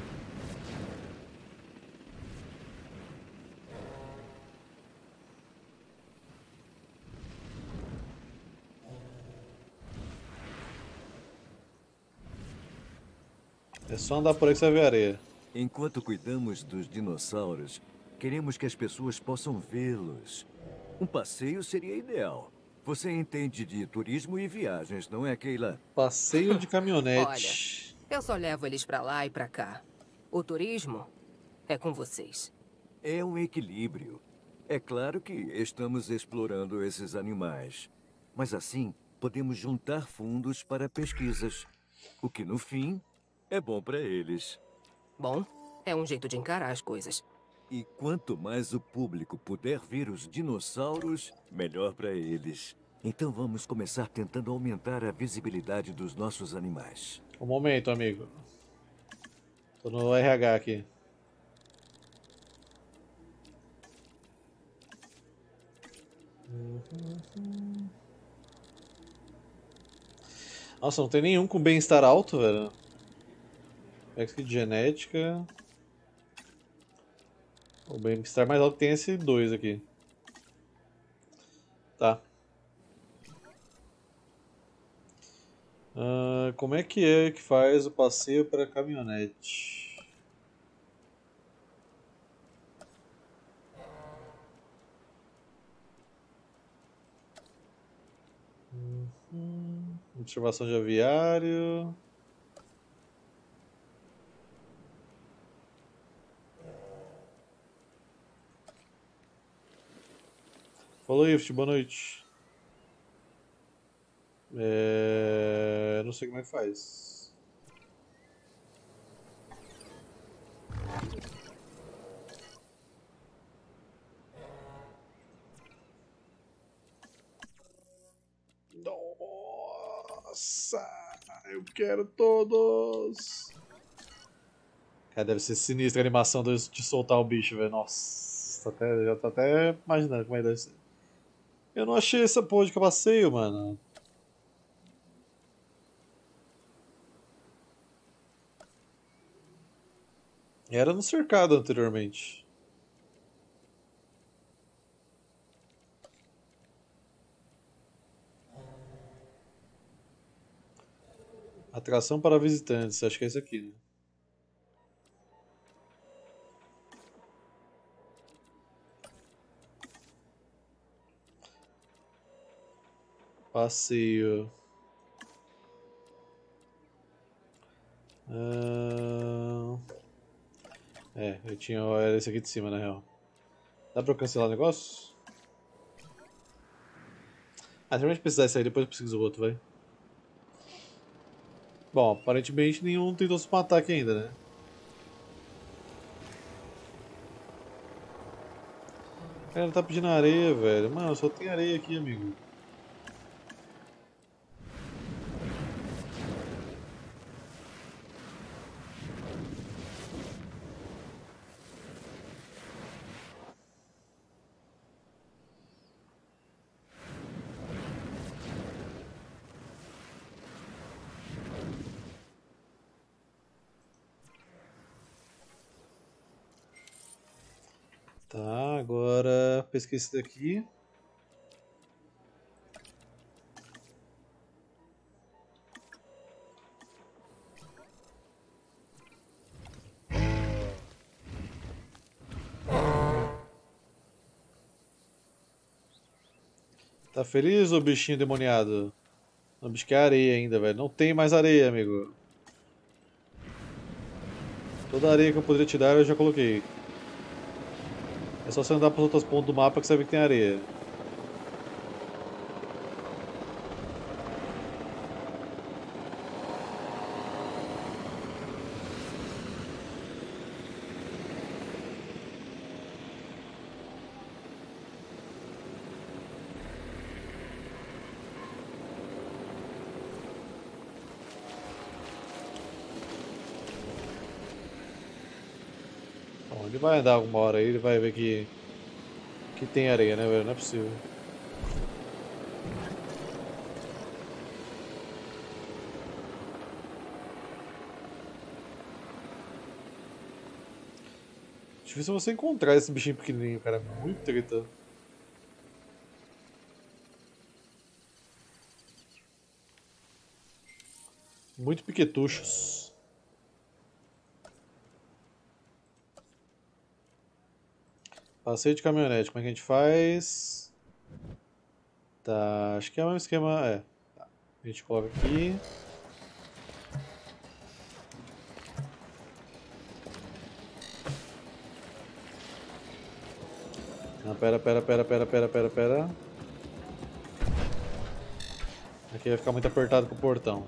É só andar por aí que você vai ver areia. Enquanto cuidamos dos dinossauros, queremos que as pessoas possam vê-los. Um passeio seria ideal. Você entende de turismo e viagens, não é, Keila? Passeio de caminhonete. Eu só levo eles pra lá e pra cá. O turismo é com vocês. É um equilíbrio. É claro que estamos explorando esses animais. Mas assim, podemos juntar fundos para pesquisas. O que, no fim, é bom para eles. Bom, é um jeito de encarar as coisas. E quanto mais o público puder ver os dinossauros, melhor para eles. Então vamos começar tentando aumentar a visibilidade dos nossos animais. Um momento, amigo. Tô no R H aqui. Nossa, não tem nenhum com bem-estar alto, velho. Aqui de genética. O bem-estar mais alto tem esse dois aqui. Tá. Ah, como é que é que faz o passeio para caminhonete? Uhum. Observação de aviário. Falou, Ift, boa noite. É... Não sei como é que faz. Nossa, eu quero todos. Cara, deve ser sinistra a animação de de soltar o bicho, velho. Nossa, até, já tô até imaginando como é que deve ser. Eu não achei essa porra de passeio, mano. Era no cercado anteriormente. Atração para visitantes, acho que é esse aqui, né? Passeio. Ah... É, eu tinha. Era esse aqui de cima, na real. Dá pra eu cancelar o negócio? Ah, se a gente precisar sair, depois eu preciso do outro, vai. Bom, aparentemente nenhum tentou se matar aqui ainda, né? Cara, tá pedindo areia, velho. Mano, só tem areia aqui, amigo. Tá, agora pesquisa esse daqui. Tá feliz, ô bichinho demoniado? Não, bicho, que é areia ainda, velho. Não tem mais areia, amigo. Toda a areia que eu poderia te dar eu já coloquei. É só você andar para os outros pontos do mapa que você vai ver que tem areia. Bom, ele vai andar alguma hora aí, ele vai ver que que tem areia, né, velho? Não é possível. Difícil você encontrar esse bichinho pequenininho, cara. Muito treta. Muito piquetuchos. Passeio de caminhonete, como é que a gente faz? Tá, acho que é o mesmo esquema, é. Tá. A gente coloca aqui. Não, pera, pera, pera, pera, pera, pera, pera. Aqui vai ficar muito apertado com o portão.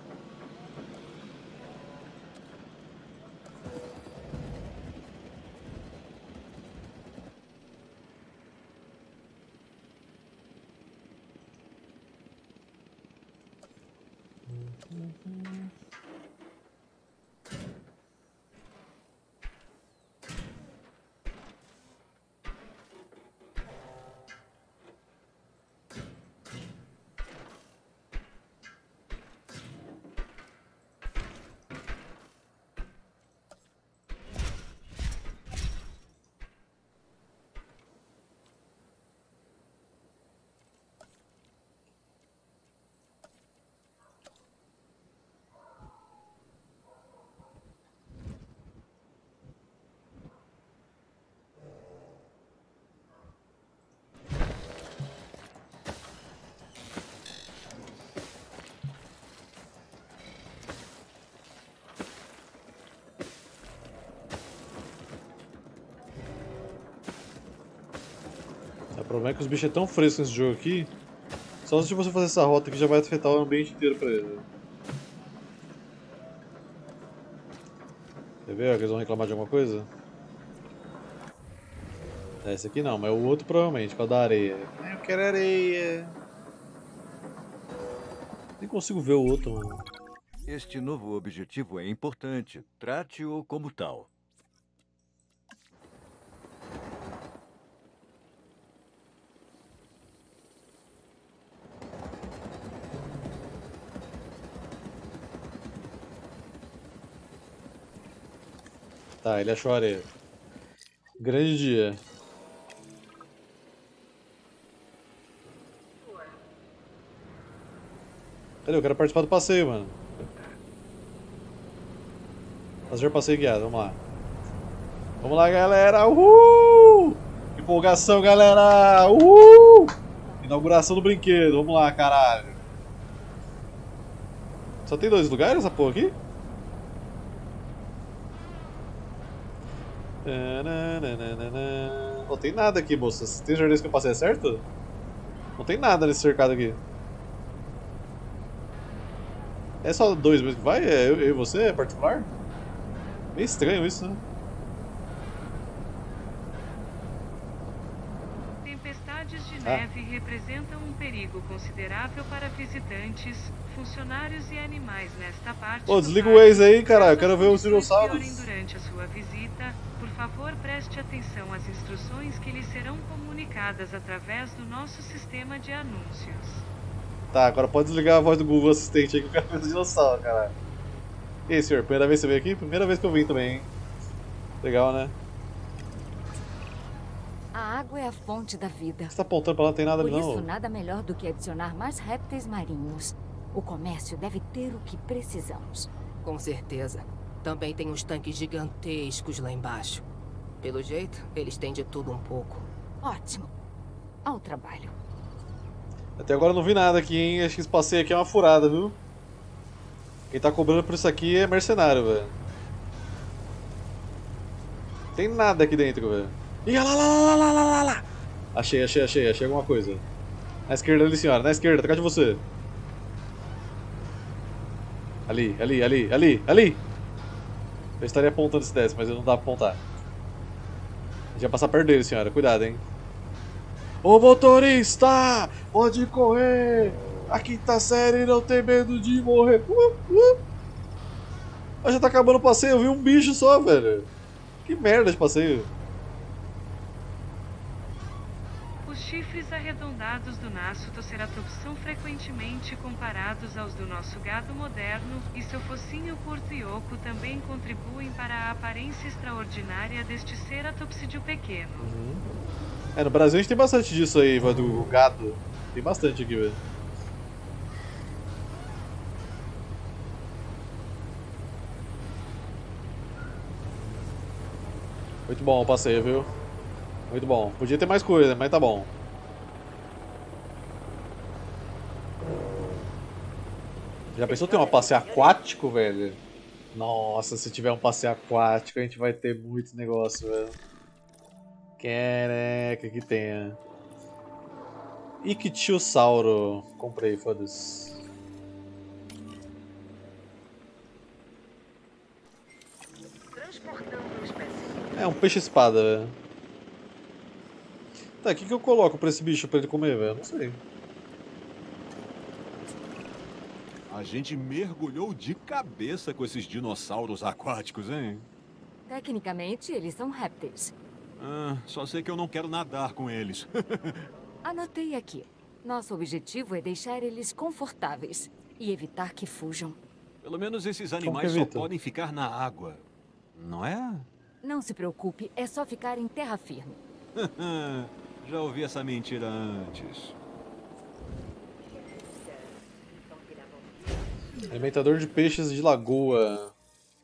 O problema é que os bichos é tão frescos nesse jogo aqui. Só se você fazer essa rota aqui já vai afetar o ambiente inteiro pra ele. Quer ver ó, que eles vão reclamar de alguma coisa? É, esse aqui não, mas o outro provavelmente, com a da areia. Eu quero areia. Nem consigo ver o outro, mano. Este novo objetivo é importante. Trate-o como tal. Tá, ele achou a areia. Grande dia. Cadê? Eu quero participar do passeio, mano. Fazer passeio guiado, vamos lá. Vamos lá, galera! Uhul! Empolgação, galera! Uhul! Inauguração do brinquedo, vamos lá, caralho. Só tem dois lugares essa porra aqui? Não tem nada aqui, moça. Você tem certeza que eu passei certo? Não tem nada nesse cercado aqui. É só dois mesmo que vai? É eu, eu e você? É particular? Meio estranho isso, né? tempestades de Ah. neve representam um perigo considerável para visitantes, funcionários e animais nesta parte. Ô, do desliga o parque. Waze aí, caralho, eu Caso quero as ver os condições dinossauros. piorem durante a sua visita, por favor, preste atenção às instruções que lhe serão comunicadas através do nosso sistema de anúncios. Tá, agora pode desligar a voz do Google Assistente aí que eu quero ver os dinossauros, caralho. E aí, senhor, primeira vez que você veio aqui? Primeira vez que eu vim também, hein? Legal, né? A água é a fonte da vida. Você tá apontando pra lá, não tem nada Por ali isso, não. nada melhor do que adicionar mais répteis marinhos. O comércio deve ter o que precisamos. Com certeza. Também tem uns tanques gigantescos lá embaixo. Pelo jeito, eles têm de tudo um pouco. Ótimo. Ao trabalho. Até agora eu não vi nada aqui, hein? Acho que esse passeio aqui é uma furada, viu? Quem tá cobrando por isso aqui é mercenário, velho. Tem nada aqui dentro, velho. Ih, olha lá, lá, lá, lá, lá, lá, lá. Achei, achei, achei, achei alguma coisa. Na esquerda ali, senhora, na esquerda, atrás de você. Ali, ali, ali, ali, ali. Eu estaria apontando se desse, mas eu não dá pra apontar. A gente vai passar perto dele, senhora, cuidado, hein. Ô motorista, pode correr. A quinta série não tem medo de morrer. Uh, uh. Ah, já tá acabando o passeio, eu vi um bicho só, velho. Que merda de passeio. Os chifres arredondados do Nassutoceratops são frequentemente comparados aos do nosso gado moderno, e seu focinho curto e oco também contribuem para a aparência extraordinária deste ceratopsídeo pequeno. Uhum. É, no Brasil a gente tem bastante disso aí, velho, do gado. Tem bastante aqui, velho. Muito bom o passeio, viu? Muito bom. Podia ter mais coisa, mas tá bom. Já pensou ter um passeio aquático, velho? Nossa, se tiver um passeio aquático a gente vai ter muito negócio, velho. Caraca, que tenha. Ictiosauro. Comprei, foda-se. Transportando o espécimen. É um peixe-espada, velho. Tá, o que, que eu coloco pra esse bicho pra ele comer, velho? Não sei. A gente mergulhou de cabeça com esses dinossauros aquáticos, hein? Tecnicamente, eles são répteis. Ah, só sei que eu não quero nadar com eles. Anotei aqui. Nosso objetivo é deixar eles confortáveis e evitar que fujam. Pelo menos esses que animais só evita? podem ficar na água, não é? Não se preocupe, é só ficar em terra firme. Já ouvi essa mentira antes. Alimentador de peixes de lagoa.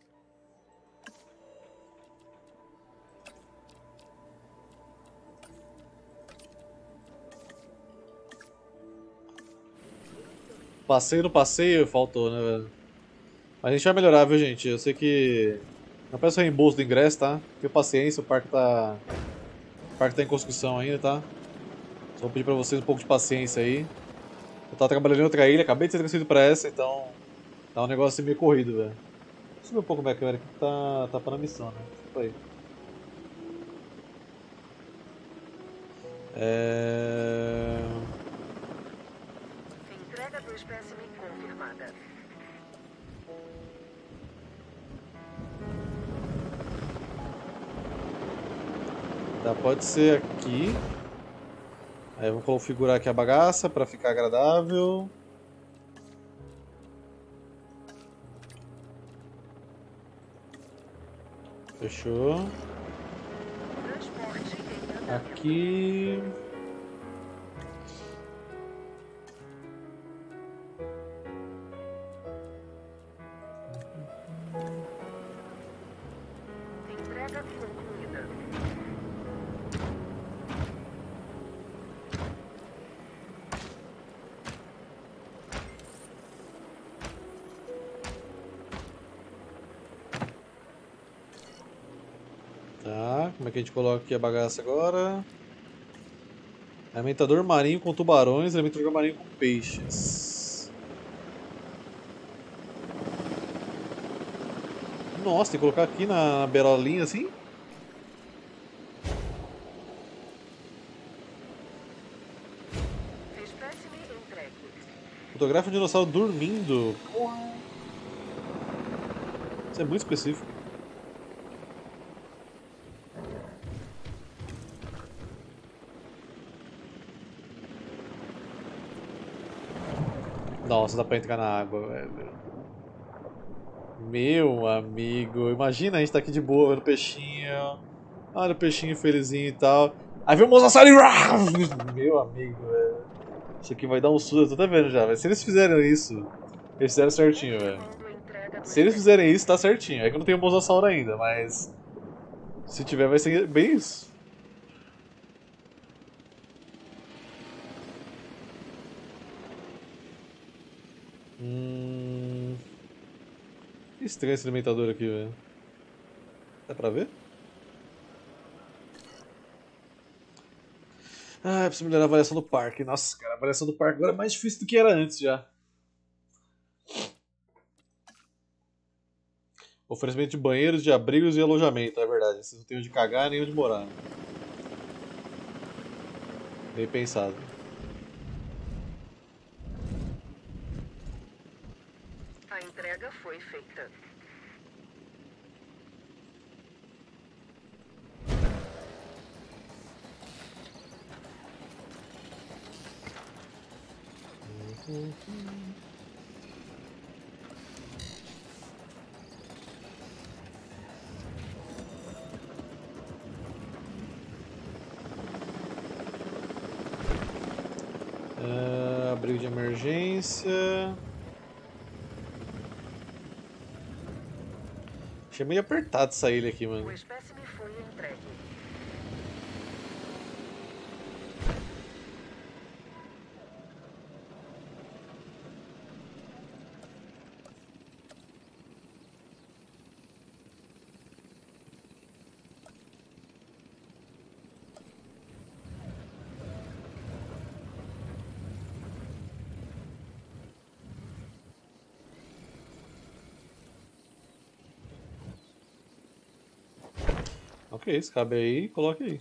Passeio no passeio faltou, né, velho? Mas a gente vai melhorar, viu, gente? Eu sei que... Não peço reembolso do ingresso, tá? Tenha paciência, o parque tá... O parque tá em construção ainda, tá? Só vou pedir pra vocês um pouco de paciência aí. Eu tava trabalhando em outra ilha, acabei de ser transferido pra essa, então... Tá um negócio meio corrido, velho. Vou subir um pouco minha câmera aqui que tá, tá para a missão, né? Desculpa aí. É... Entrega do espécimen confirmada. Tá, pode ser aqui. Aí vamos configurar aqui a bagaça para ficar agradável. Fechou. Transporte em andamento. Aqui. Entrega concluída. Tá, como é que a gente coloca aqui a bagaça agora? Alimentador marinho com tubarões, alimentador marinho com peixes. Nossa, tem que colocar aqui na beirolinha assim? entregue. Fotografa um dinossauro dormindo. Porra. Isso é muito específico. Nossa, dá pra entrar na água, velho. Meu amigo, imagina a gente tá aqui de boa vendo o peixinho. Olha o peixinho felizinho e tal. Aí vem o mosasauro e... Meu amigo, velho. Isso aqui vai dar um susto, eu tô até vendo já, velho. Se eles fizerem isso, eles fizeram certinho, velho. Se eles fizerem isso, tá certinho. É que eu não tenho o mosasauro ainda, mas... Se tiver, vai ser bem isso. Hum... Estranho esse alimentador aqui, velho. Dá pra ver? Ah, eu preciso melhorar a avaliação do parque. Nossa, cara, a avaliação do parque agora é mais difícil do que era antes já. Oferecimento de banheiros, de abrigos e alojamento, é verdade. Vocês não têm onde cagar nem onde morar. Bem pensado. A entrega foi feita. Uh, abrigo de emergência. Achei meio apertado essa ilha aqui, mano. O espécime foi entregue. Ok, se cabe aí, coloque aí.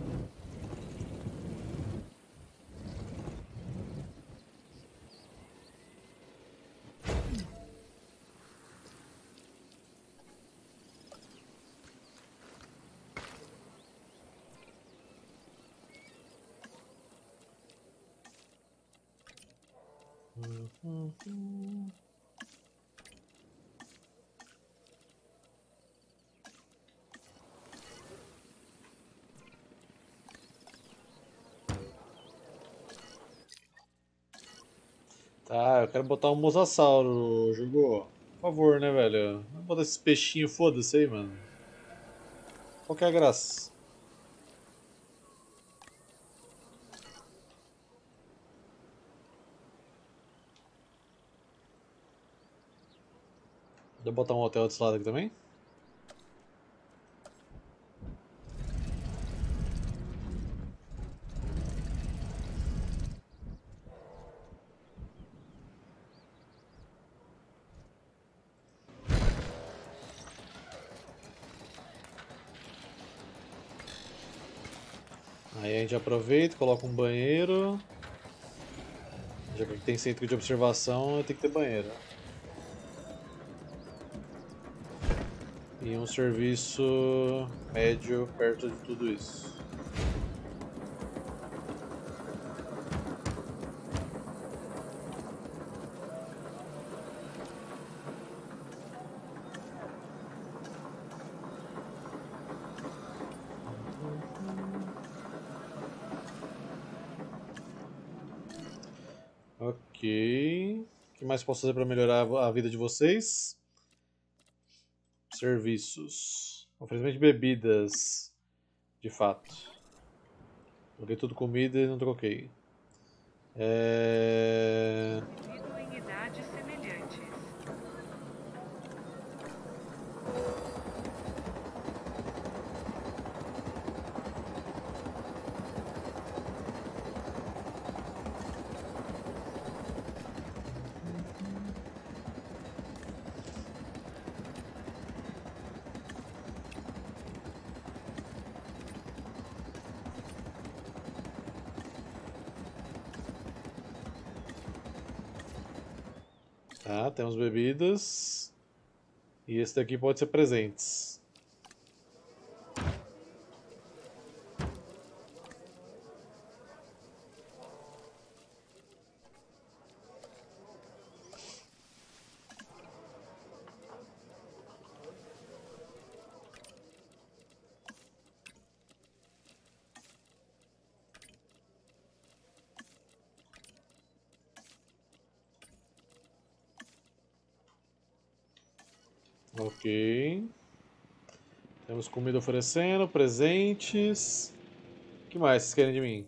Tá, eu quero botar um mosasauro, jogou. Por favor, né, velho? Vamos botar esses peixinhos, foda-se aí, mano. Qual que é a graça? Vou botar um hotel desse lado aqui também? Aí a gente aproveita, coloca um banheiro. Já que tem centro de observação, tem que ter banheiro. E um serviço médio perto de tudo isso. Ok. O que mais posso fazer para melhorar a vida de vocês? Serviços. Oferecimento de bebidas. De fato. Coloquei tudo comida e não troquei. É... Dividido em idades semelhantes. Tá, temos bebidas. E esse daqui pode ser presentes. Ok. Temos comida oferecendo, presentes. O que mais vocês querem de mim?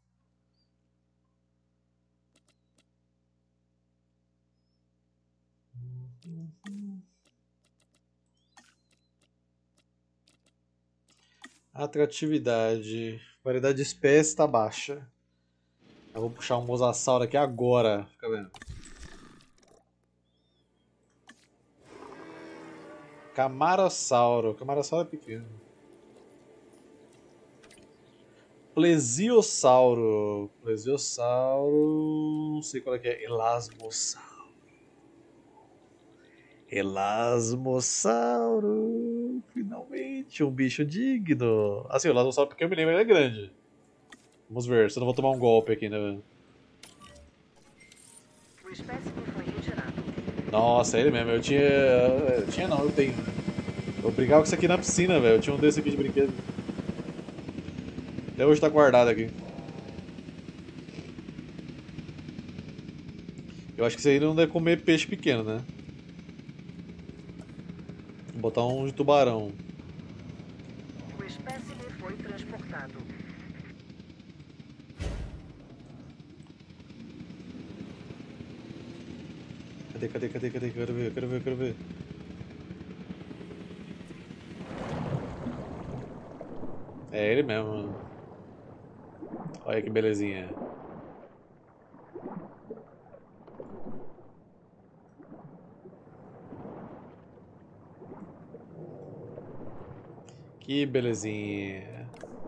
Atratividade. Variedade de espécies está baixa. Eu vou puxar um mosasauro aqui agora. Fica vendo. Camarossauro. Camarossauro é pequeno. Plesiosauro. Plesiosauro. Não sei qual é que é. Elasmossauro. Elasmossauro. Finalmente um bicho digno. Assim, o Elasmossauro, porque eu me lembro, ele é grande. Vamos ver, se eu não vou tomar um golpe aqui, né, velho? O espécimen foi retirado. Nossa, é ele mesmo. Eu tinha. Eu tinha não, eu tenho. Eu brigava com isso aqui na piscina, velho. Eu tinha um desse aqui de brinquedo. Até hoje tá guardado aqui. Eu acho que isso aí não deve comer peixe pequeno, né? Vou botar um de tubarão. O espécimen foi transportado. Cadê, cadê, cadê, cadê? Quero ver, quero ver, quero ver. É ele mesmo, mano. Olha que belezinha. Que belezinha.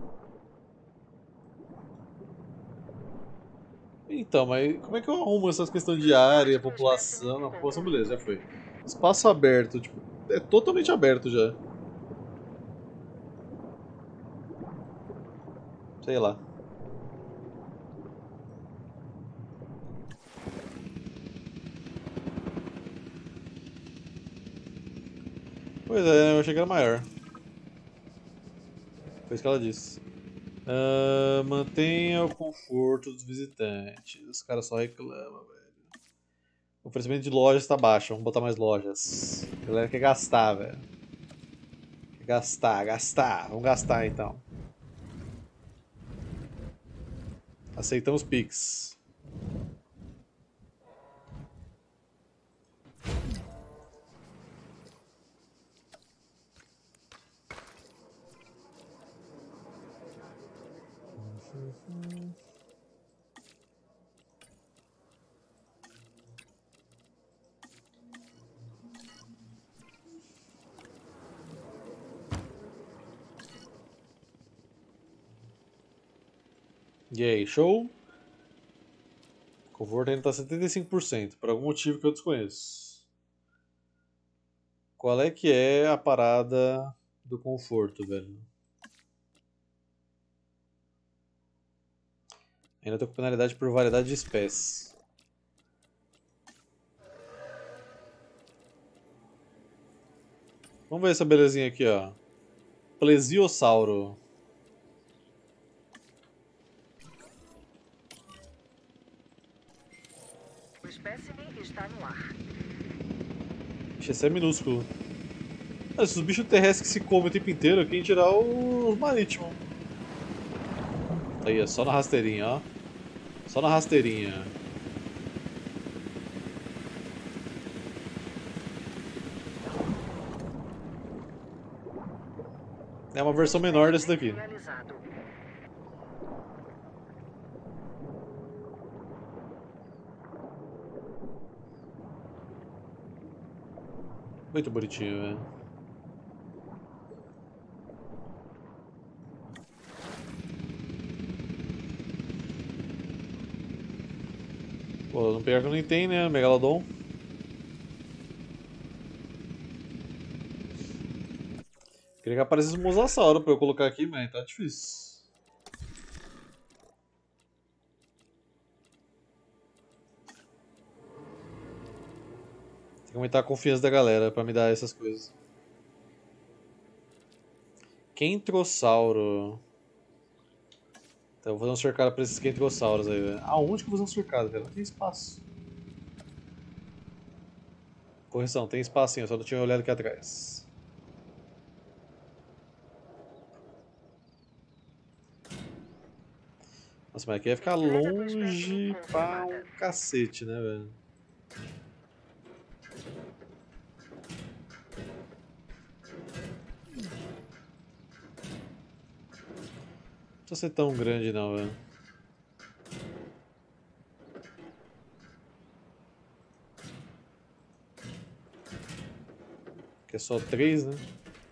Então, mas como é que eu arrumo essas questões de área, população? Não, população, beleza, já foi. Espaço aberto, tipo, é totalmente aberto já. Sei lá. Pois é, eu achei que era maior. Foi isso que ela disse. Uh, mantenha o conforto dos visitantes. Os caras só reclamam, velho. O oferecimento de lojas tá baixo. Vamos botar mais lojas. A galera quer gastar, velho. Quer gastar, gastar. Vamos gastar então. Aceitamos Pix. E aí, show? O conforto ainda tá setenta e cinco por cento, por algum motivo que eu desconheço. Qual é que é a parada do conforto, velho? Ainda tô com penalidade por variedade de espécies. Vamos ver essa belezinha aqui, ó. Plesiosauro. O espécimen está no ar. Ixi, esse é minúsculo. Mas esses bichos terrestres que se comem o tempo inteiro, quem tirar os marítimos. Aí, é só na rasteirinha, ó. Só na rasteirinha. É uma versão menor desse daqui. Realizado. Muito bonitinho, velho. Pô, não pior que não tem, né? Megalodon. Queria que aparecesse um mosasauro pra eu colocar aqui, mas tá difícil. Tem que aumentar a confiança da galera pra me dar essas coisas. Kentrossauro. Então eu vou fazer um cercado pra esses Kentrossauros aí, velho. Aonde que eu vou fazer um cercado, cara? Não tem espaço. Correção, tem espacinho, só não tinha olhado aqui atrás. Nossa, mas aqui ia ficar longe pra um cacete, né, velho? Não precisa ser tão grande não, velho. Que é só três, né?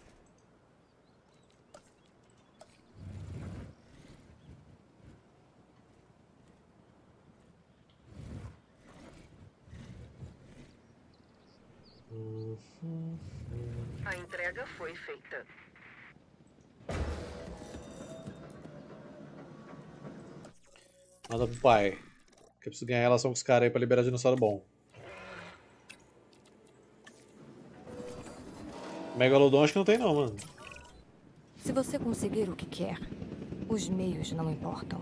A entrega foi feita. Manda pro pai. Que eu preciso ganhar relação com os caras aí pra liberar dinossauro bom. Megalodon acho que não tem não, mano. Se você conseguir o que quer, os meios não importam.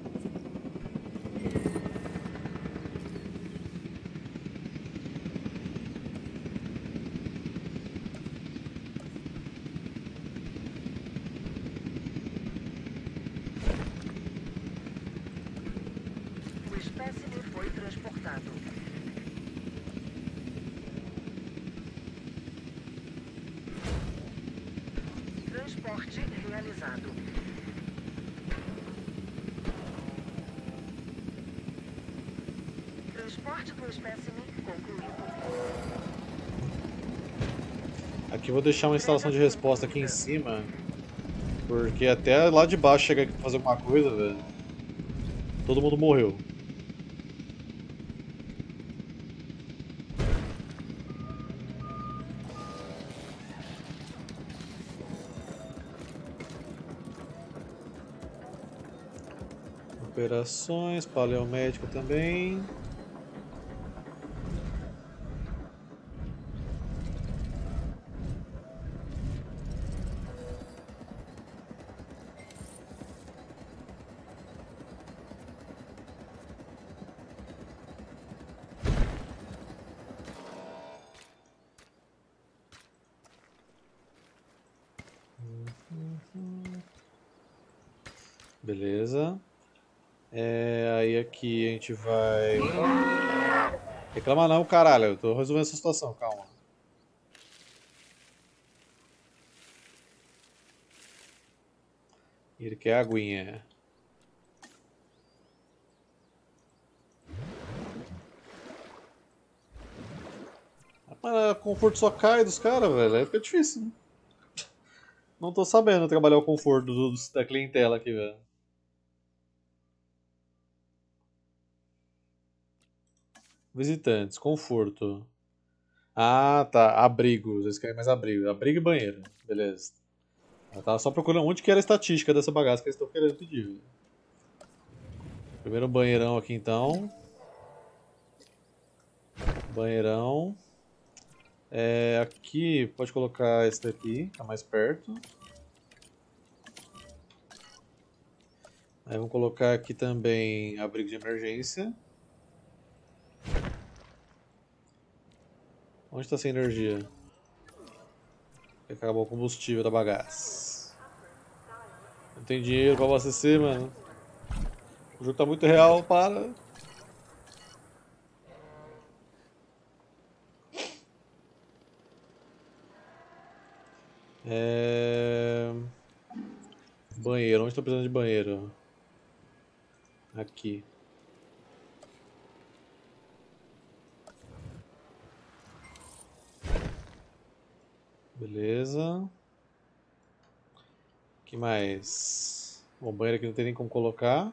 O espécime foi transportado. Transporte realizado. Transporte do espécime concluído. Aqui eu vou deixar uma instalação de resposta aqui em cima. Porque até lá de baixo chegar aqui pra fazer alguma coisa, velho. Todo mundo morreu. Operações, paleomédico também. Beleza. É, aí aqui a gente vai... Reclama não, caralho. Eu tô resolvendo essa situação, calma. Ele quer aguinha. Mas conforto só cai dos caras, velho. Aí fica difícil, né? Não tô sabendo trabalhar o conforto do, do, da clientela aqui, velho. Visitantes, conforto. Ah, tá. Abrigo. Vocês querem mais abrigo. Abrigo e banheiro. Beleza. Eu tava só procurando onde que era a estatística dessa bagaça que eles estão querendo pedir. Velho. Primeiro um banheirão aqui, então. Banheirão. É, aqui, pode colocar esse daqui. Tá mais perto. Aí vamos colocar aqui também abrigo de emergência. Onde está sem energia? Acabou o combustível da bagaça. Não tem dinheiro pra abastecer, mano. O jogo tá muito real, para. É... Banheiro, onde tá precisando de banheiro? Aqui. Beleza. O que mais? Bom, banheiro aqui não tem nem como colocar.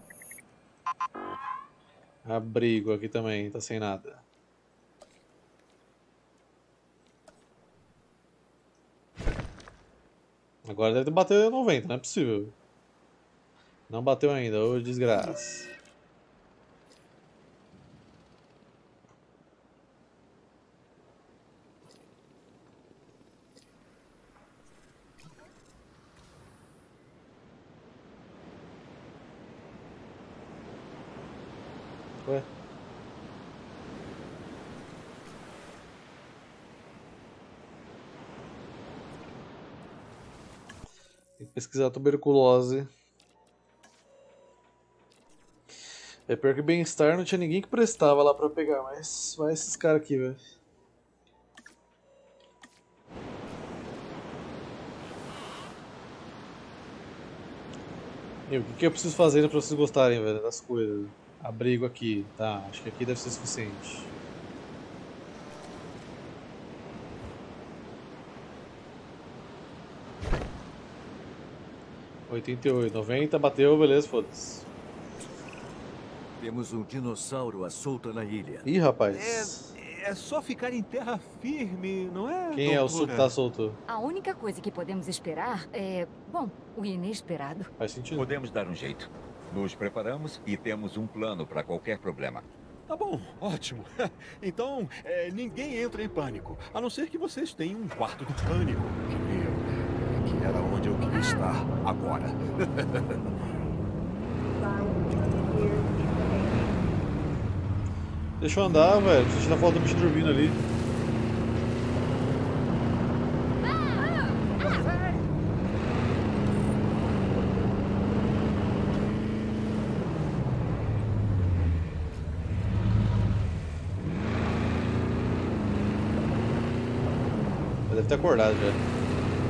Abrigo aqui também, tá sem nada. Agora deve bater noventa, não é possível. Não bateu ainda, ô desgraça. Ué? Tem que pesquisar tuberculose. É pior que bem-estar não tinha ninguém que prestava lá pra pegar, mas vai esses caras aqui, velho. E o que, que eu preciso fazer pra vocês gostarem, velho, das coisas? Abrigo aqui, tá, acho que aqui deve ser suficiente. oitenta e oito, noventa, bateu, beleza, foda-se. Temos um dinossauro à solta na ilha. Ih, rapaz. É, é só ficar em terra firme, não é? Quem é o doutora? que tá solto? A única coisa que podemos esperar é, bom, o inesperado. Faz sentido. Podemos dar um jeito. Nos preparamos e temos um plano para qualquer problema. Tá bom, ótimo. Então, é, ninguém entra em pânico, a não ser que vocês tenham um quarto do pânico. Que, que era onde eu queria estar agora. Deixa eu andar, velho. Preciso tirar foto do bicho dormindo ali. Deve ter acordado já.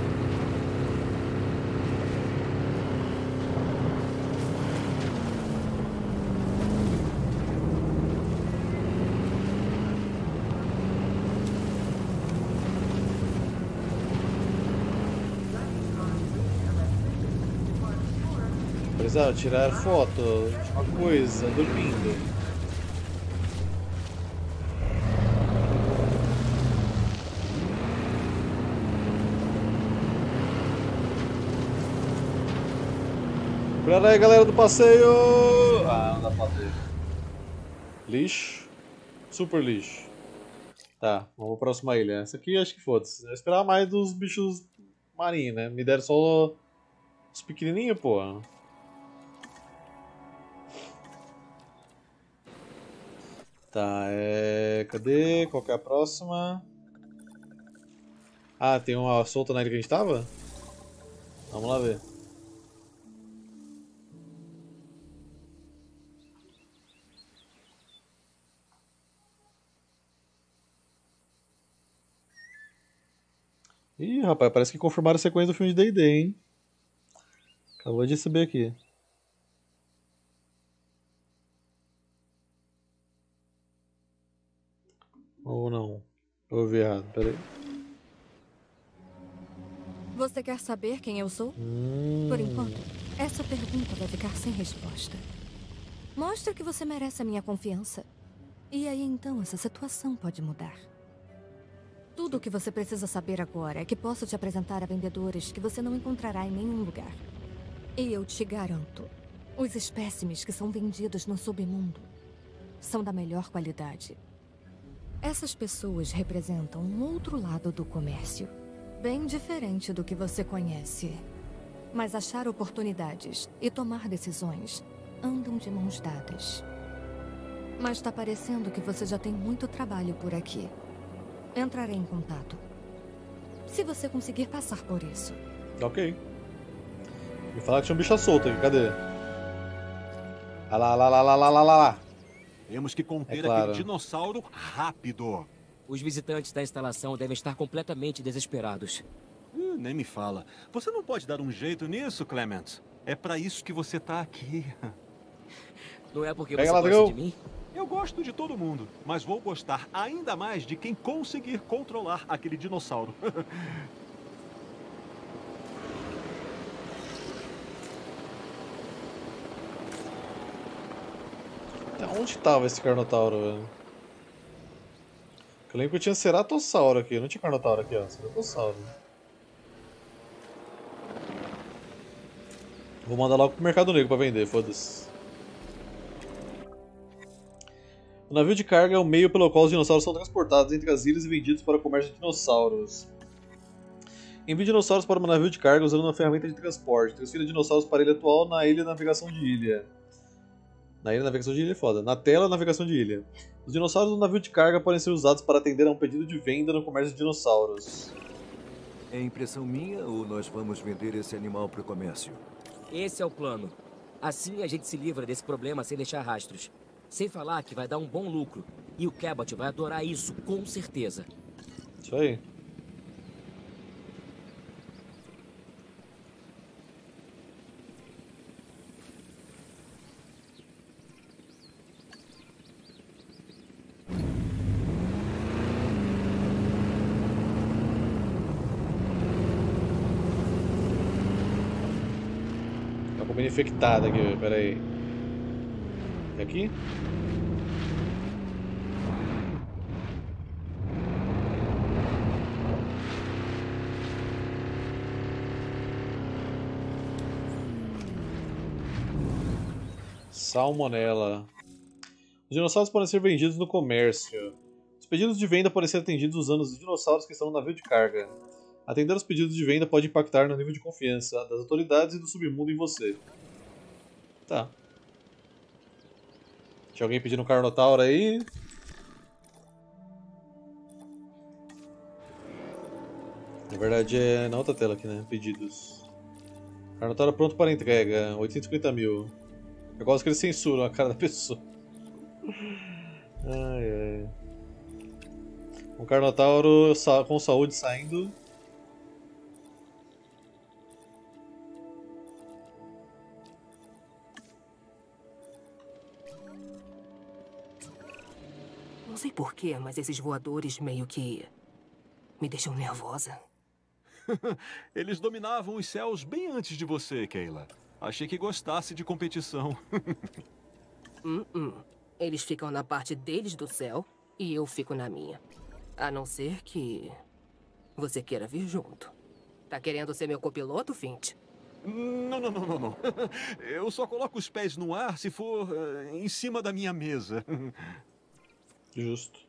Precisava tirar foto de uma coisa dormindo. Cuidado aí, galera do passeio! Ah, não dá pra ver. Lixo. Super lixo. Tá, vamos pra próxima ilha. Essa aqui acho que foda-se. Eu esperava mais dos bichos marinhos, né? Me deram só os pequenininhos, pô. Tá, é... cadê? Qual que é a próxima? Ah, tem uma solta na ilha que a gente tava? Vamos lá ver. Ih, rapaz, parece que confirmaram a sequência do filme de D e D, hein? Acabou de receber aqui. Ou não? Eu ouvi errado, peraí. Você quer saber quem eu sou? Hum... Por enquanto, essa pergunta vai ficar sem resposta. Mostra que você merece a minha confiança. E aí então essa situação pode mudar. Tudo o que você precisa saber agora é que posso te apresentar a vendedores que você não encontrará em nenhum lugar. E eu te garanto, os espécimes que são vendidos no submundo são da melhor qualidade. Essas pessoas representam um outro lado do comércio, bem diferente do que você conhece. Mas achar oportunidades e tomar decisões andam de mãos dadas. Mas tá parecendo que você já tem muito trabalho por aqui. Entrarei em contato. Se você conseguir passar por isso. Ok. Me falaram que tinha um bicho solto aqui, cadê? Ah lá, lá, lá, lá, lá, lá, lá. Temos que conter É claro. aquele dinossauro rápido. Os visitantes da instalação devem estar completamente desesperados. Hum, nem me fala. Você não pode dar um jeito nisso, Clement? É pra isso que você tá aqui. Não é porque Pega você ladrão. gosta de mim? Eu gosto de todo mundo, mas vou gostar ainda mais de quem conseguir controlar aquele dinossauro. Onde tava esse Carnotauro, velho? Eu lembro que eu tinha Ceratossauro aqui, não tinha Carnotauro aqui, ó. Ceratossauro. Vou mandar logo pro Mercado Negro pra vender, foda-se. O navio de carga é o meio pelo qual os dinossauros são transportados entre as ilhas e vendidos para o comércio de dinossauros. Envie dinossauros para um navio de carga usando uma ferramenta de transporte. Transfira dinossauros para a ilha atual na ilha navegação de ilha. Na ilha navegação de ilha é foda. Na tela navegação de ilha. Os dinossauros do navio de carga podem ser usados para atender a um pedido de venda no comércio de dinossauros. É impressão minha ou nós vamos vender esse animal para o comércio? Esse é o plano. Assim a gente se livra desse problema sem deixar rastros. Sem falar que vai dar um bom lucro. E o Cabot vai adorar isso, com certeza. Isso aí. Tá comendo infectada aqui, pera aí. É aqui? Salmonela. Os dinossauros podem ser vendidos no comércio. Os pedidos de venda podem ser atendidos usando os dinossauros que estão no navio de carga. Atender os pedidos de venda pode impactar no nível de confiança das autoridades e do submundo em você. Tá. Tinha alguém pedindo um Carnotauro aí? Na verdade é na outra tela aqui, né? Pedidos. Carnotauro pronto para entrega. oitocentos e cinquenta mil. Eu gosto que eles censuram a cara da pessoa. Ai, ai. Um Carnotauro com saúde saindo. Não sei porquê, mas esses voadores meio que me deixam nervosa. Eles dominavam os céus bem antes de você, Kayla. Achei que gostasse de competição. hum, hum. Eles ficam na parte deles do céu e eu fico na minha. A não ser que você queira vir junto. Tá querendo ser meu copiloto, Fint? Não, não, não, não, não. Eu só coloco os pés no ar se for uh, em cima da minha mesa. Justo.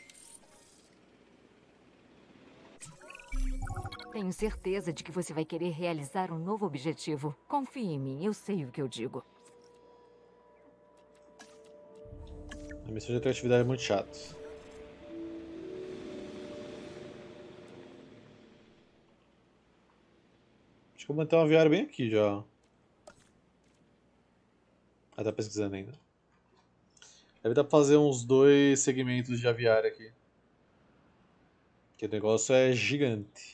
Tenho certeza de que você vai querer realizar um novo objetivo. Confie em mim, eu sei o que eu digo. A missão de criatividade é muito chato. Acho que eu vou manter um aviário bem aqui já. Ah, tá pesquisando ainda. Deve dar pra fazer uns dois segmentos de aviário aqui. Porque o negócio é gigante.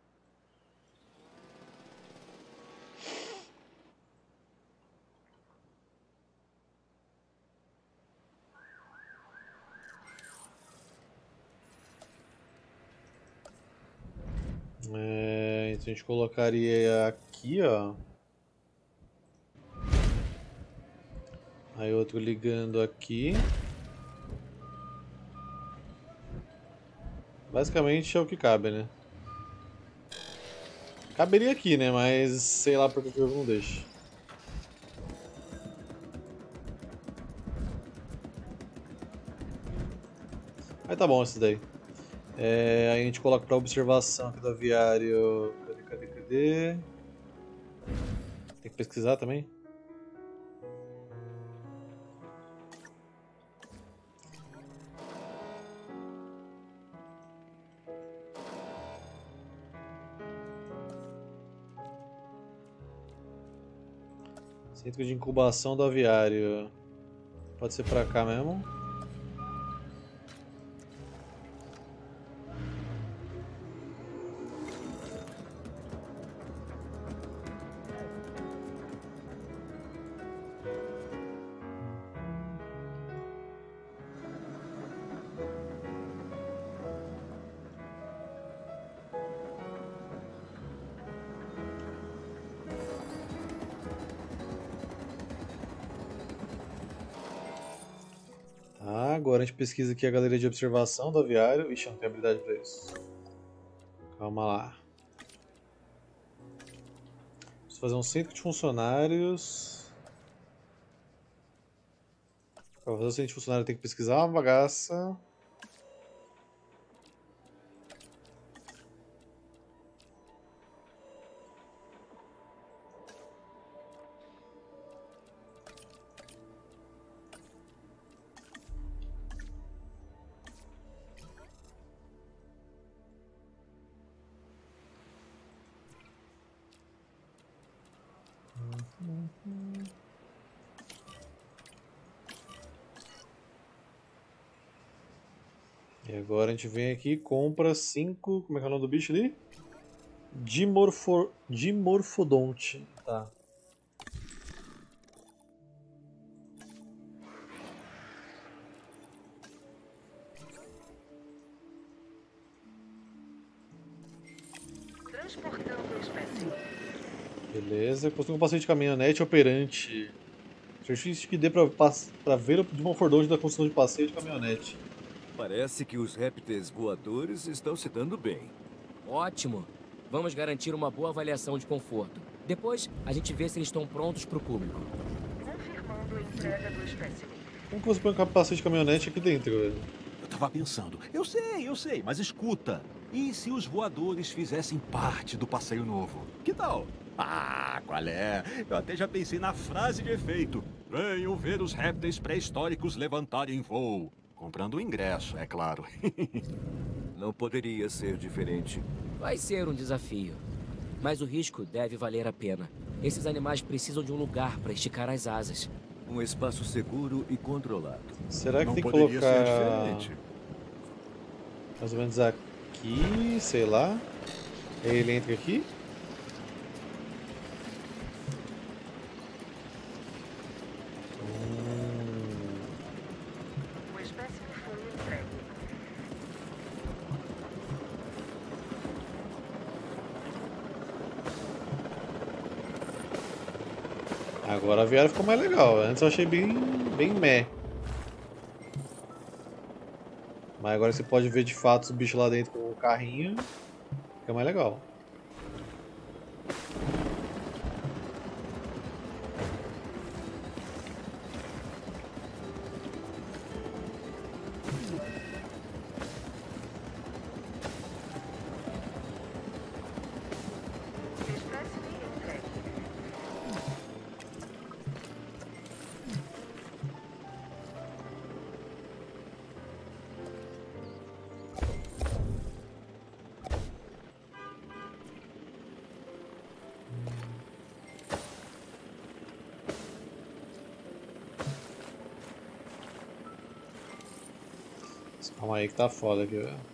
É, então a gente colocaria aqui, ó. Aí outro ligando aqui. Basicamente é o que cabe, né? Caberia aqui, né? Mas sei lá porque o jogo não deixa. Aí tá bom esse daí. É, aí a gente coloca para observação aqui do aviário. Cadê, cadê, cadê? Tem que pesquisar também? Centro de incubação do aviário. Pode ser pra cá mesmo. Agora a gente pesquisa aqui a galeria de observação do aviário. Ixi, eu não tenho habilidade pra isso. Calma lá. fazer um centro de funcionários. Para fazer o centro de funcionário tem que pesquisar uma bagaça. E agora a gente vem aqui e compra cinco. Como é que é o nome do bicho ali? Dimorfo, Dimorfodonte. Tá. Transportando a espécie. Beleza. Construiu um passeio de caminhonete operante. Certifique que dê pra, pra ver o Dimorfodonte da construção de passeio de caminhonete. Parece que os répteis voadores estão se dando bem. Ótimo. Vamos garantir uma boa avaliação de conforto. Depois, a gente vê se eles estão prontos para o público. Confirmando a entrega do espécimen. Como que você põe um capacete de caminhonete aqui dentro, velho? Eu tava pensando. Eu sei, eu sei, mas escuta. E se os voadores fizessem parte do passeio novo? Que tal? Ah, qual é? Eu até já pensei na frase de efeito. Venham ver os répteis pré-históricos levantarem voo. Comprando o ingresso, é claro. Não poderia ser diferente. Vai ser um desafio. Mas o risco deve valer a pena. Esses animais precisam de um lugar para esticar as asas. Um espaço seguro e controlado. Será que Não tem que poderia colocar ser diferente. mais ou menos aqui, sei lá. Aí ele entra aqui. O espécimen foi entregue. Agora a viagem ficou mais legal. Antes eu achei bem, bem meh. Mas agora você pode ver de fato os bichos lá dentro com o carrinho. Fica mais legal. Espécimen entregue. Calma aí que tá foda aqui, velho.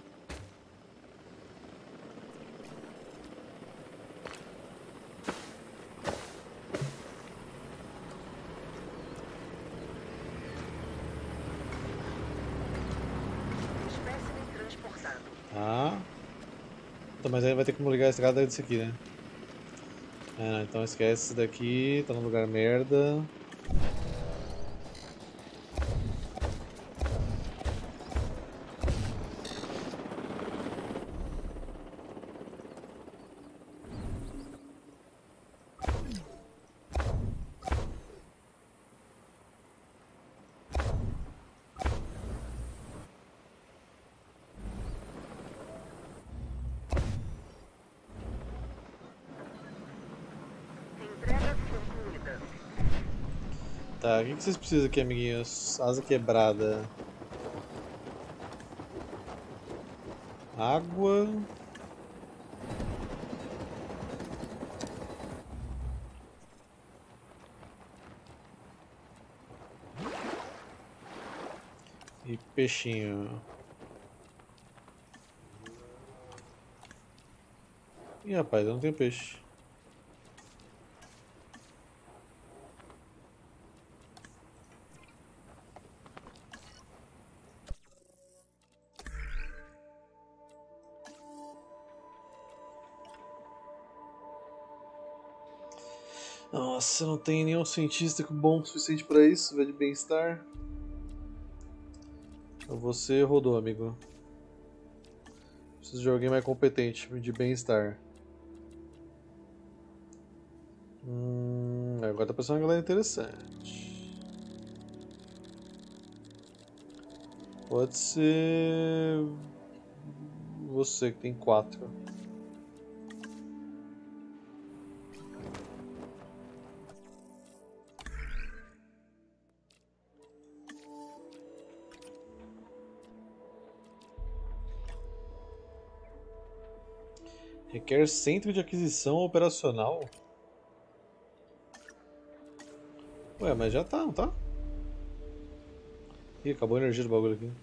Espécimen transportado. Tá. Então, mas aí vai ter como ligar a estrada disso aqui, né? Ah, então esquece isso daqui, tá no lugar merda. Entrega concluída. Tá, o que que vocês precisam aqui, amiguinhos? Asa quebrada. Água. E peixinho. Ih, rapaz, eu não tenho peixe. Nossa, não tem nenhum cientista bom o suficiente pra isso, velho, de bem-estar. Você rodou, amigo. Preciso de alguém mais competente de bem-estar. Agora tá parecendo uma galera interessante. Pode ser... você que tem quatro. Requer centro de aquisição operacional? Ué, mas já tá, não tá? Ih, acabou a energia do bagulho aqui.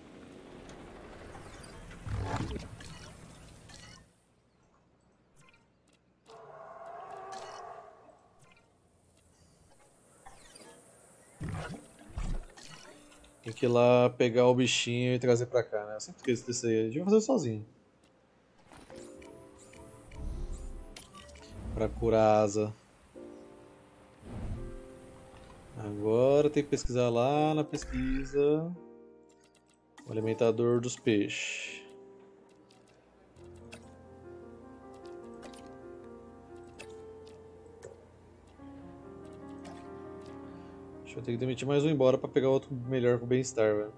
Tem que ir lá pegar o bichinho e trazer pra cá, né? Eu sempre esqueço desse aí. A gente vai fazer sozinho. Pra curar a asa. Agora tem que pesquisar lá na pesquisa. O alimentador dos peixes. Acho que eu tenho que demitir mais um embora pra pegar outro melhor com o bem-estar, velho.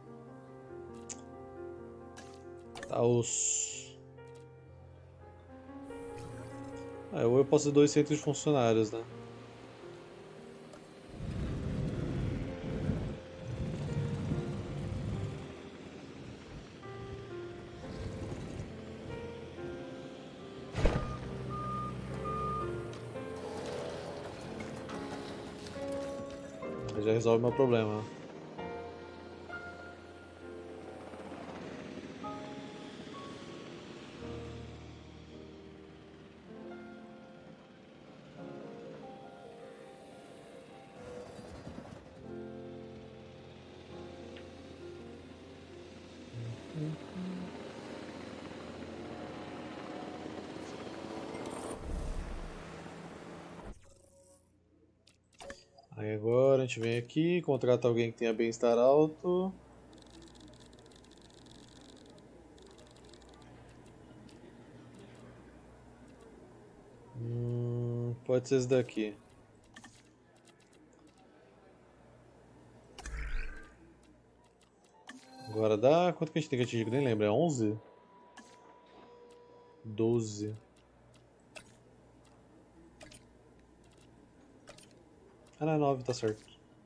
Tá os. Ah, ou eu posso ter dois centros de funcionários, né? Já resolve meu problema. Aí agora a gente vem aqui, contrata alguém que tenha bem-estar alto. Hum, pode ser esse daqui. Agora dá... quanto que a gente tem que atingir? Nem lembro, é onze? doze. Ah, não, é nove, tá certo.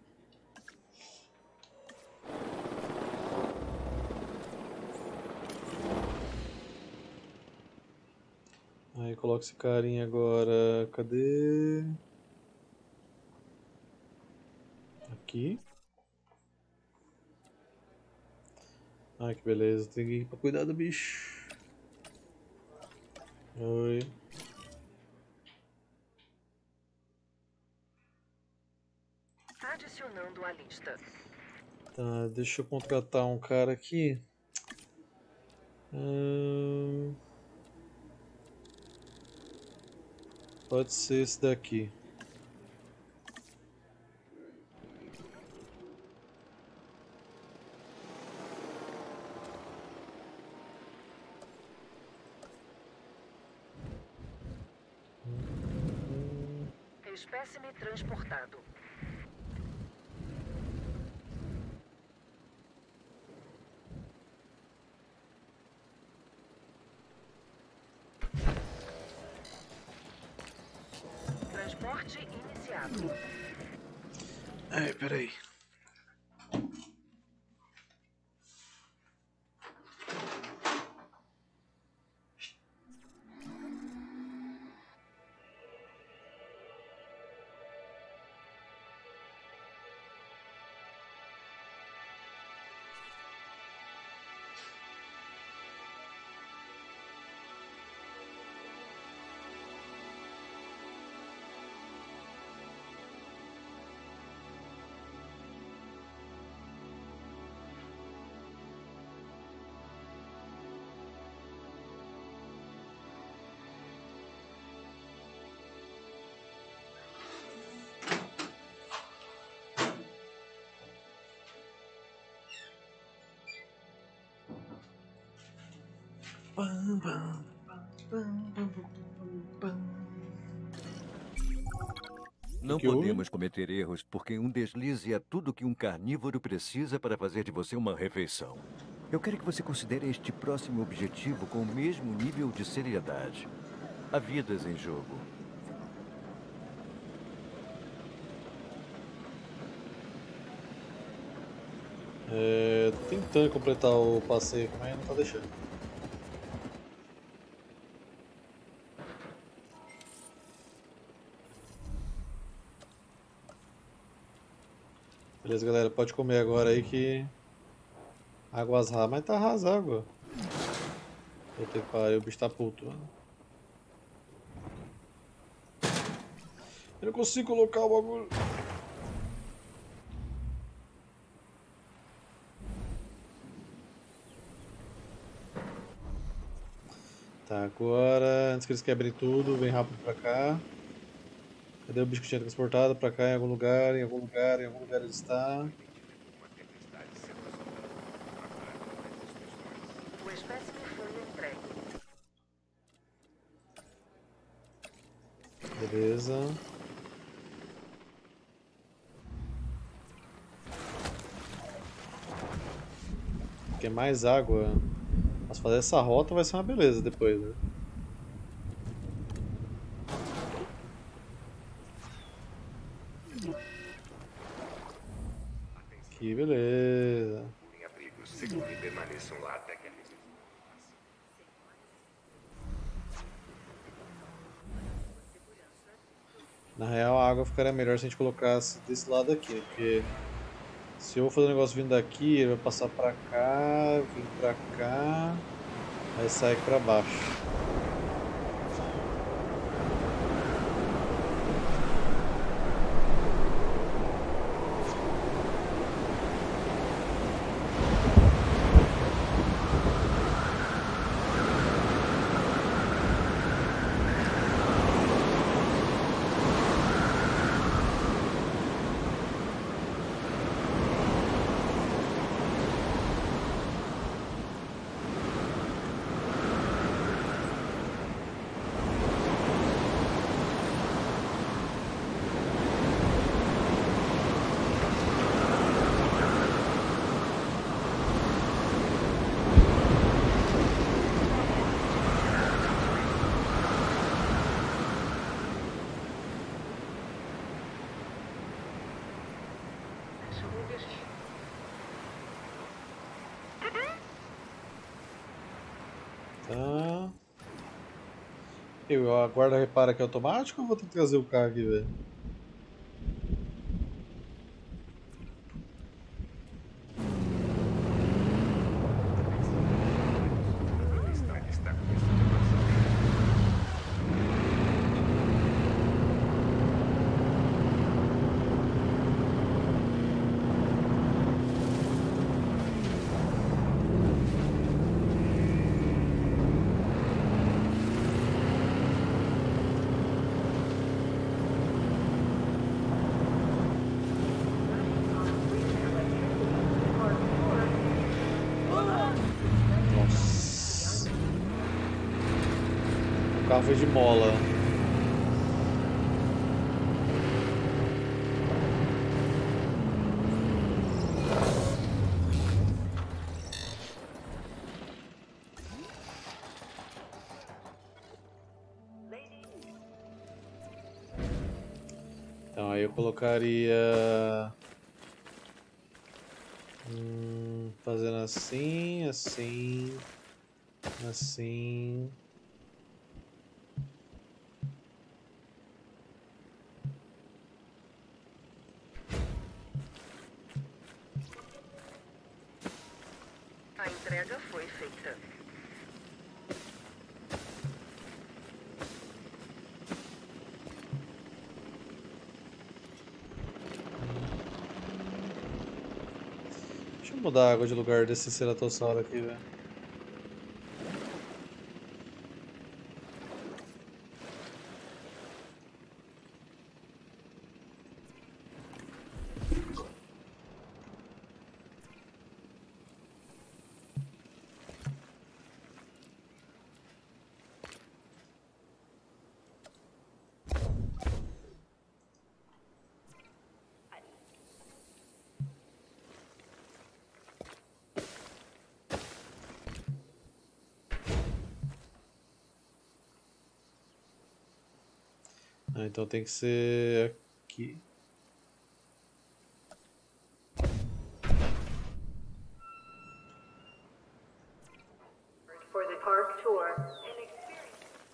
Aí coloca esse carinha agora. Cadê? Aqui. Ai, que beleza. Tem que ir pra cuidar do bicho. Oi. Adicionando a lista. Tá, deixa eu contratar um cara aqui. Hum... Pode ser esse daqui. Espécime transportado. Transporte iniciado. Ai, peraí. Bam, bam, bam, bam, bam, bam. Não que houve? podemos cometer erros, porque um deslize é tudo que um carnívoro precisa para fazer de você uma refeição. Eu quero que você considere este próximo objetivo com o mesmo nível de seriedade. Há vidas em jogo. É, tô tentando completar o passeio, mas não tá deixando. Beleza, galera, pode comer agora aí que águas rasas, mas tá rasa a água. Vou ter que parar, o bicho tá puto, mano. Eu não consigo colocar o bagulho. Tá, agora, antes que eles quebrem tudo, vem rápido pra cá. Cadê o bicho que tinha transportado? Pra cá em algum lugar, em algum lugar, em algum lugar ele está. O espécime foi entregue. Beleza. Quer mais água? Mas fazer essa rota vai ser uma beleza depois, né? Que beleza. Em abrigo seguro e permaneçam lá até que a Na real, a água ficaria melhor se a gente colocasse desse lado aqui, porque se eu vou fazer um negócio vindo daqui, ele vai passar pra cá, vir pra cá, aí sai aqui pra baixo. Tá. Eu, a guarda repara que é automático ou vou ter que trazer o carro aqui, velho? tempestade está começando a passar. Nossa. O carro foi de mola. Então aí eu colocaria hum, fazendo assim, assim, assim. A entrega foi feita. Deixa eu mudar a água de lugar desse ceratossauro aqui, velho. Ah, então tem que ser aqui. For the park tour, an experience.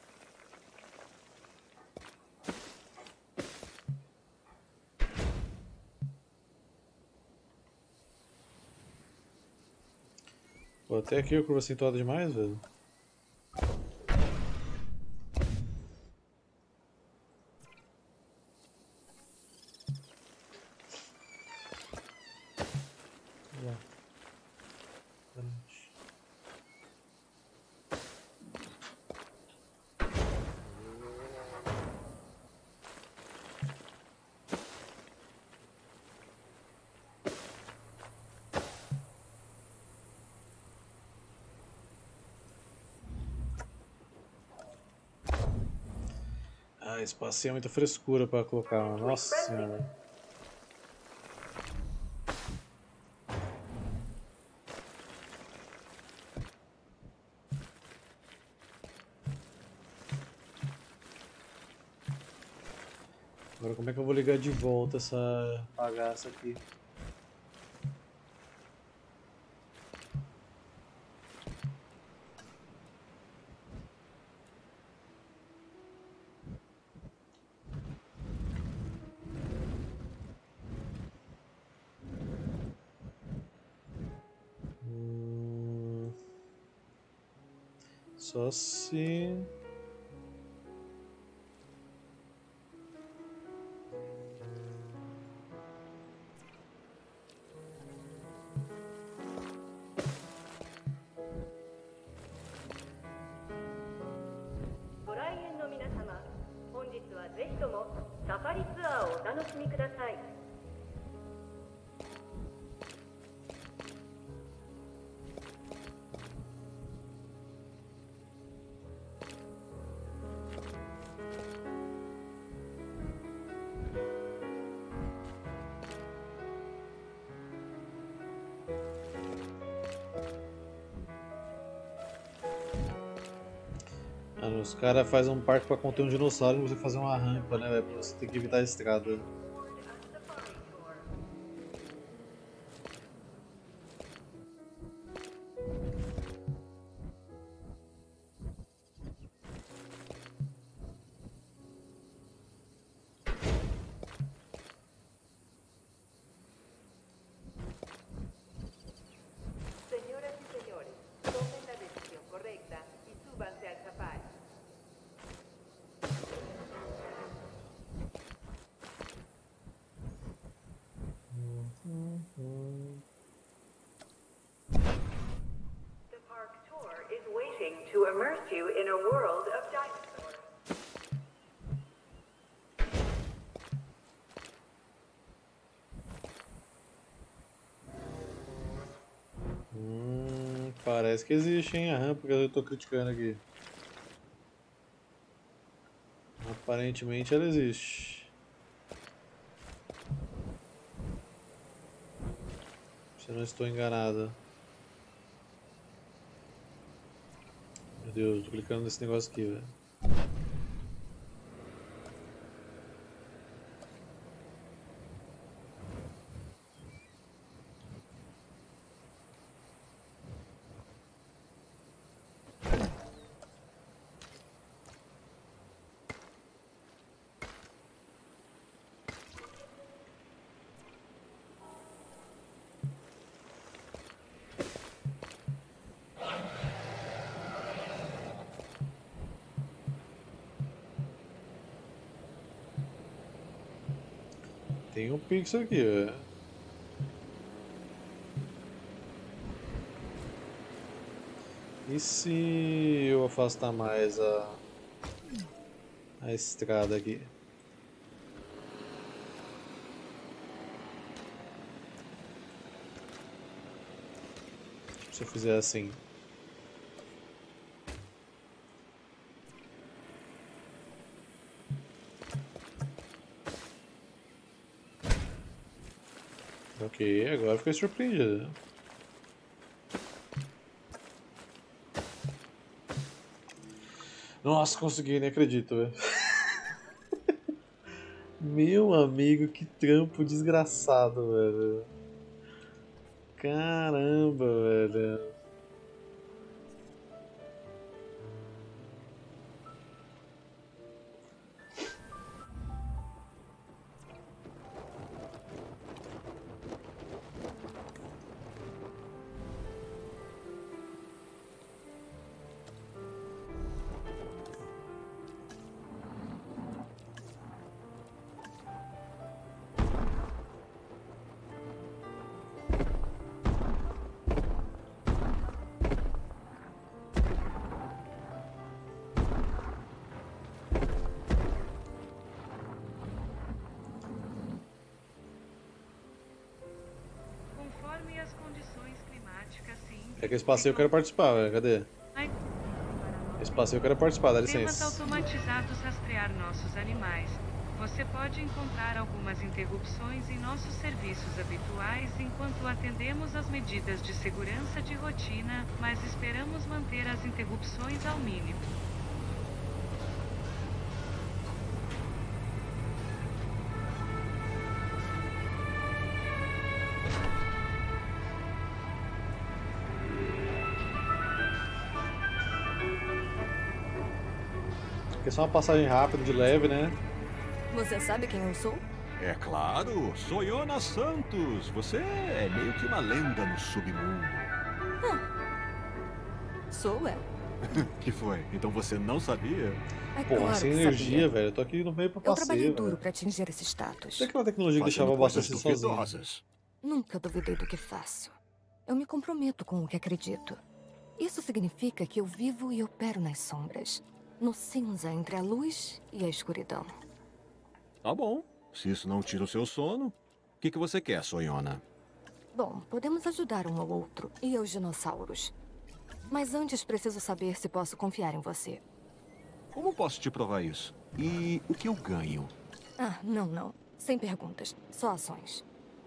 Pô, até aqui eu curva acentuada demais, velho. Ah, esse passeio é muita frescura pra colocar, mano. Nossa senhora. Agora como é que eu vou ligar de volta essa bagaça aqui? Hum... Só se... Mano, os caras fazem um parque pra conter um dinossauro e você fazer uma rampa, né, velho? Pra você ter que evitar a estrada. Señoras y señores, tomen la decisión correcta y súbanse al safari. The park tour is waiting to immerse you in a world of dinosaurs. Hum, parece que existe, hein, a rampa que eu tô criticando aqui. Aparentemente ela existe. Se eu não estou enganado. Meu Deus, tô clicando nesse negócio aqui, velho. Tem um pixel aqui, velho. E se eu afastar mais a, a estrada aqui? Se eu fizer assim. Ok, agora fiquei surpreendido. Nossa, consegui, nem acredito, velho. Meu amigo, que trampo desgraçado, velho. Caramba, velho. É que esse passeio eu quero participar, velho. Cadê? Esse passeio eu quero participar, dá licença. Sistemas automatizados rastrear nossos animais. Você pode encontrar algumas interrupções em nossos serviços habituais enquanto atendemos às medidas de segurança de rotina, mas esperamos manter as interrupções ao mínimo. Aqui é só uma passagem rápida, de leve, né? Você sabe quem eu sou? É claro, sou Iona Santos. Você é meio que uma lenda no submundo. Hum. Sou eu. Que foi? Então você não sabia? É Pô, claro sem que energia, sabia. velho. Eu tô aqui no meio pra Eu passeio, trabalhei velho. duro pra atingir esse status. Será que aquela tecnologia que Fazendo deixava coisas abastecer sozinho? duvidosas. Nunca duvidei do que faço. Eu me comprometo com o que acredito. Isso significa que eu vivo e opero nas sombras. No cinza entre a luz e a escuridão. Tá bom. Se isso não tira o seu sono, o que, que você quer, Soiona? Bom, podemos ajudar um ao outro e aos dinossauros. Mas antes preciso saber se posso confiar em você. Como posso te provar isso? E o que eu ganho? Ah, não, não. Sem perguntas. Só ações.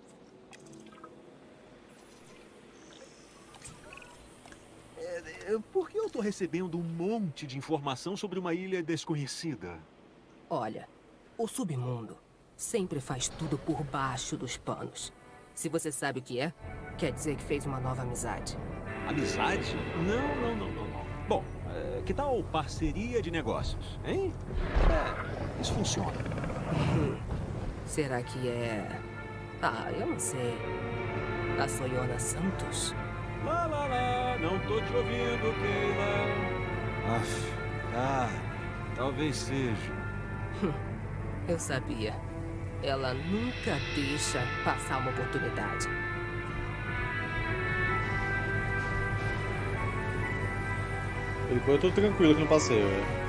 É, por que eu tô recebendo um monte de informação sobre uma ilha desconhecida? Olha, o submundo sempre faz tudo por baixo dos panos. Se você sabe o que é, quer dizer que fez uma nova amizade. Amizade? Não, não, não, não, não. Bom, é, que tal parceria de negócios, hein? É, isso funciona. Será que é... Ah, eu não sei. A Soiona Santos? Lá, lá, lá, não tô te ouvindo, Keila. Aff, ah, talvez seja. Eu sabia. Ela nunca deixa passar uma oportunidade. Por enquanto eu tô tranquilo aqui no passeio, velho.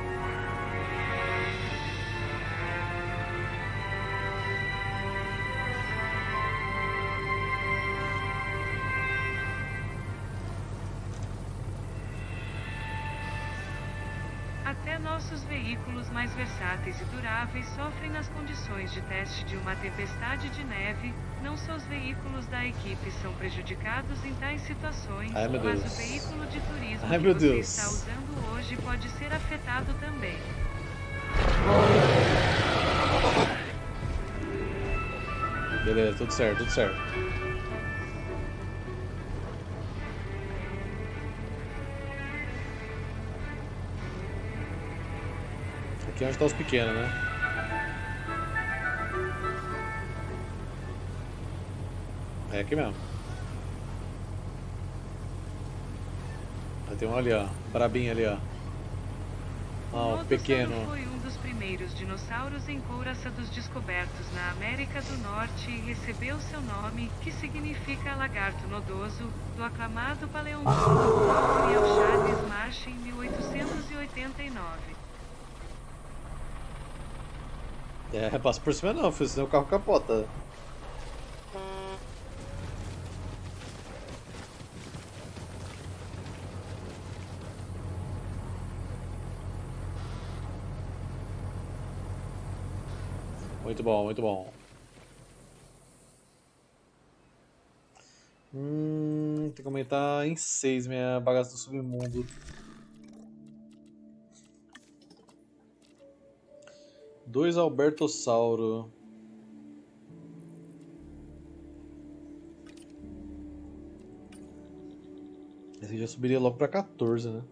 Até nossos veículos mais versáteis e duráveis sofrem nas condições de teste de uma tempestade de neve. Não só os veículos da equipe são prejudicados em tais situações, Ai, meu mas Deus. o veículo de turismo Ai, que meu você Deus. está usando hoje pode ser afetado também. Beleza, tudo certo, tudo certo. Aqui é onde tá os pequenos, né? É aqui mesmo. Aí tem um ali, ó. Brabinho ali, ó. Ó, o pequeno. Foi um dos primeiros dinossauros encouraçados descobertos na América do Norte e recebeu seu nome, que significa lagarto nodoso, do aclamado paleontólogo Gabriel Charles Marsh em mil oitocentos e oitenta e nove. É, passa por cima não, filho, senão o carro capota. Muito bom, muito bom. Hum, tem que aumentar em seis minha bagaça do submundo. Dois Albertossauro. Esse já subiria logo pra quatorze, né?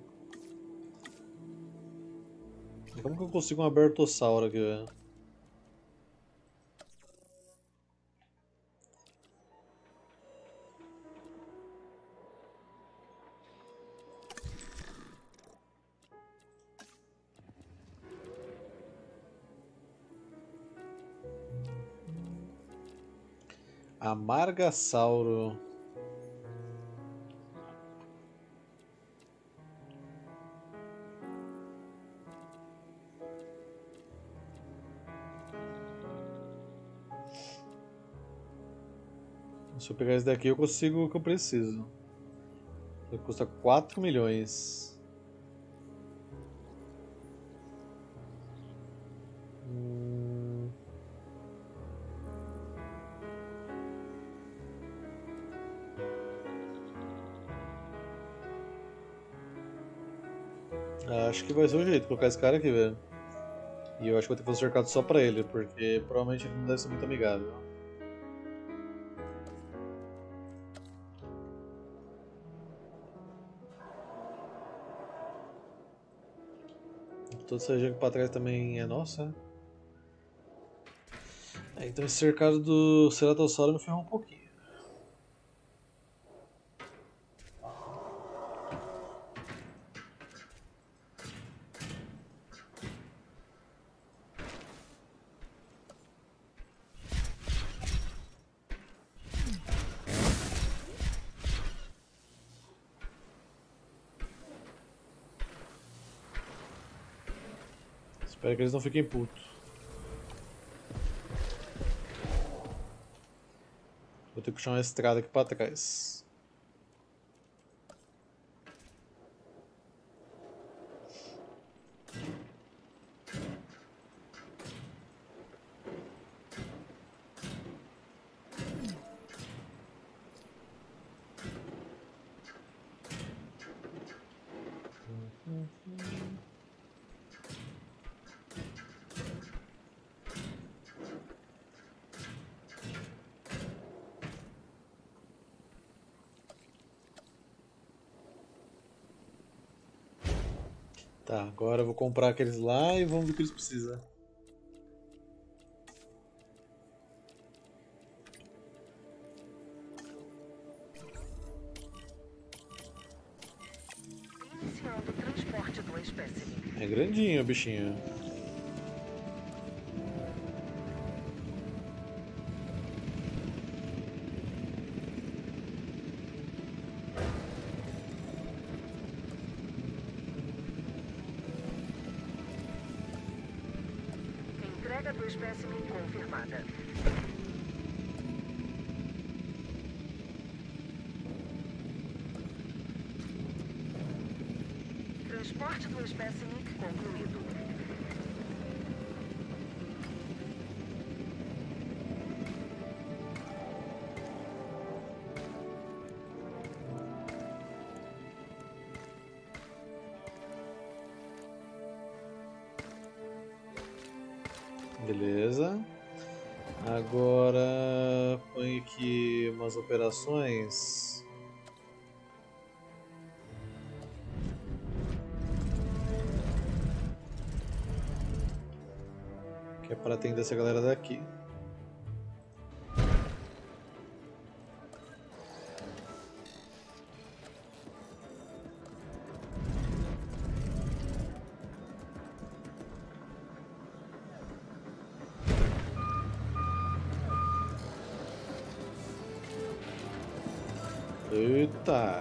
E como que eu consigo um Albertossauro aqui, velho? Amargasauro. Se eu pegar esse daqui eu consigo o que eu preciso. Ele custa quatro milhões. Hum... Acho que vai ser o jeito, colocar esse cara aqui, velho. E eu acho que vou ter que fazer um cercado só pra ele, porque provavelmente ele não deve ser muito amigável. Toda essa região aqui pra trás também é nossa. É, então esse cercado do Ceratossauro me ferrou um pouquinho. Espero que eles não fiquem putos. Vou ter que puxar uma estrada aqui pra trás. Tá, agora eu vou comprar aqueles lá e vamos ver o que eles precisam. Iniciando o transporte do espécimen. É grandinho o bichinho. Entrega do espécimen confirmada. Transporte do espécimen concluído. Beleza. Agora põe aqui umas operações. Que é para atender essa galera daqui. Eita!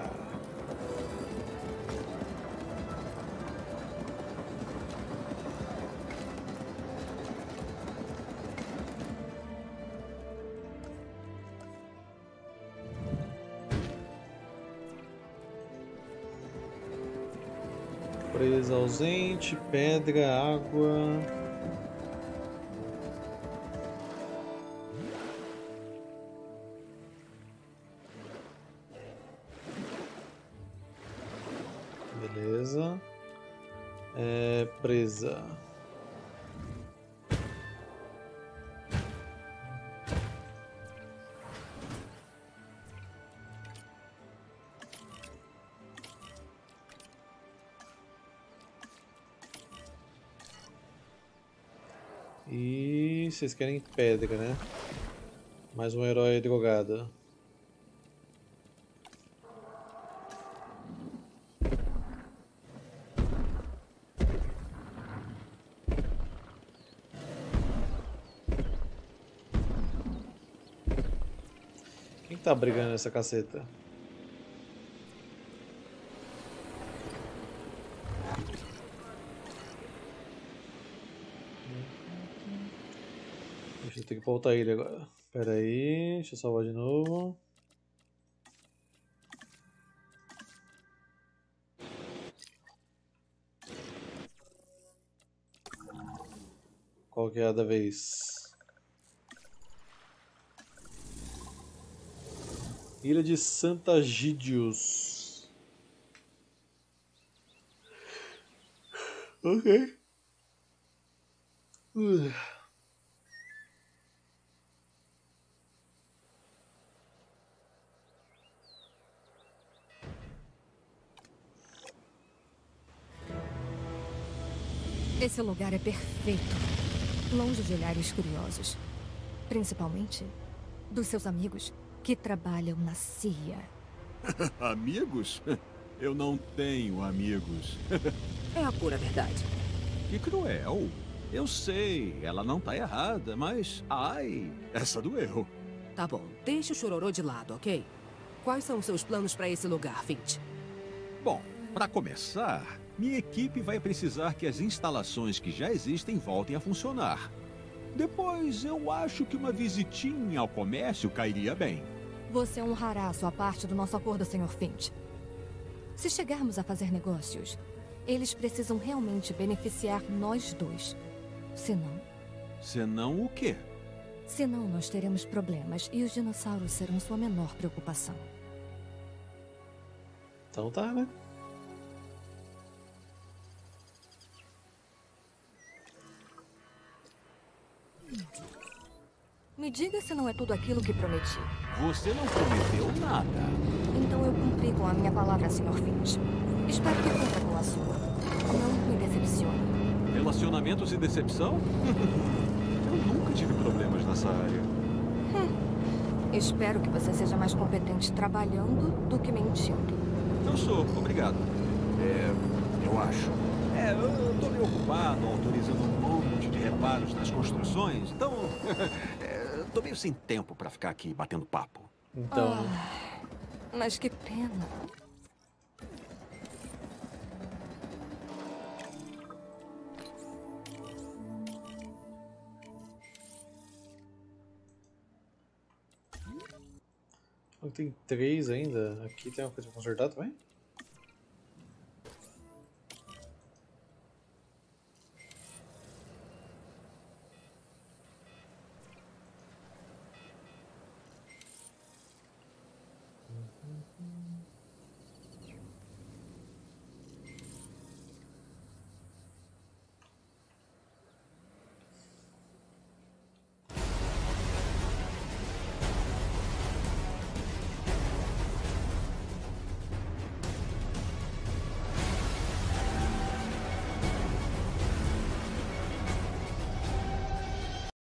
Presa ausente, pedra, água. Beleza. É, presa. E vocês querem pedra, né? Mais um herói drogado. Quem tá brigando nessa caceta? Deixa eu ter que voltar ele agora. Pera aí, deixa eu salvar de novo. Qual que é a da vez? Ilha de Santa Gidius. Ok. Uh. Esse lugar é perfeito. Longe de olhares curiosos. Principalmente dos seus amigos que trabalham na C I A. Amigos? Eu não tenho amigos. É a pura verdade. Que cruel. Eu sei, ela não tá errada, mas... Ai, essa doeu. Tá bom, deixa o chororô de lado, ok? Quais são os seus planos pra esse lugar, Finch? Bom, pra começar, minha equipe vai precisar que as instalações que já existem voltem a funcionar. Depois, eu acho que uma visitinha ao comércio cairia bem. Você honrará a sua parte do nosso acordo, senhor Finch. Se chegarmos a fazer negócios, eles precisam realmente beneficiar nós dois. Senão... Senão o quê? Senão nós teremos problemas e os dinossauros serão sua menor preocupação. Então tá, né? Me diga se não é tudo aquilo que prometi. Você não prometeu nada. Então eu cumpri com a minha palavra, senhor Finch. Espero que cumpra com a sua. Não me decepcione. Relacionamentos e decepção? Eu nunca tive problemas nessa área. Hum. Espero que você seja mais competente trabalhando do que mentindo. Eu sou, obrigado. É, eu acho. É, eu tô meio ocupado autorizando um monte de reparos nas construções, então... é, tô meio sem tempo pra ficar aqui batendo papo. Então... Ah, mas que pena. Tem três ainda. Aqui tem uma coisa pra consertar também?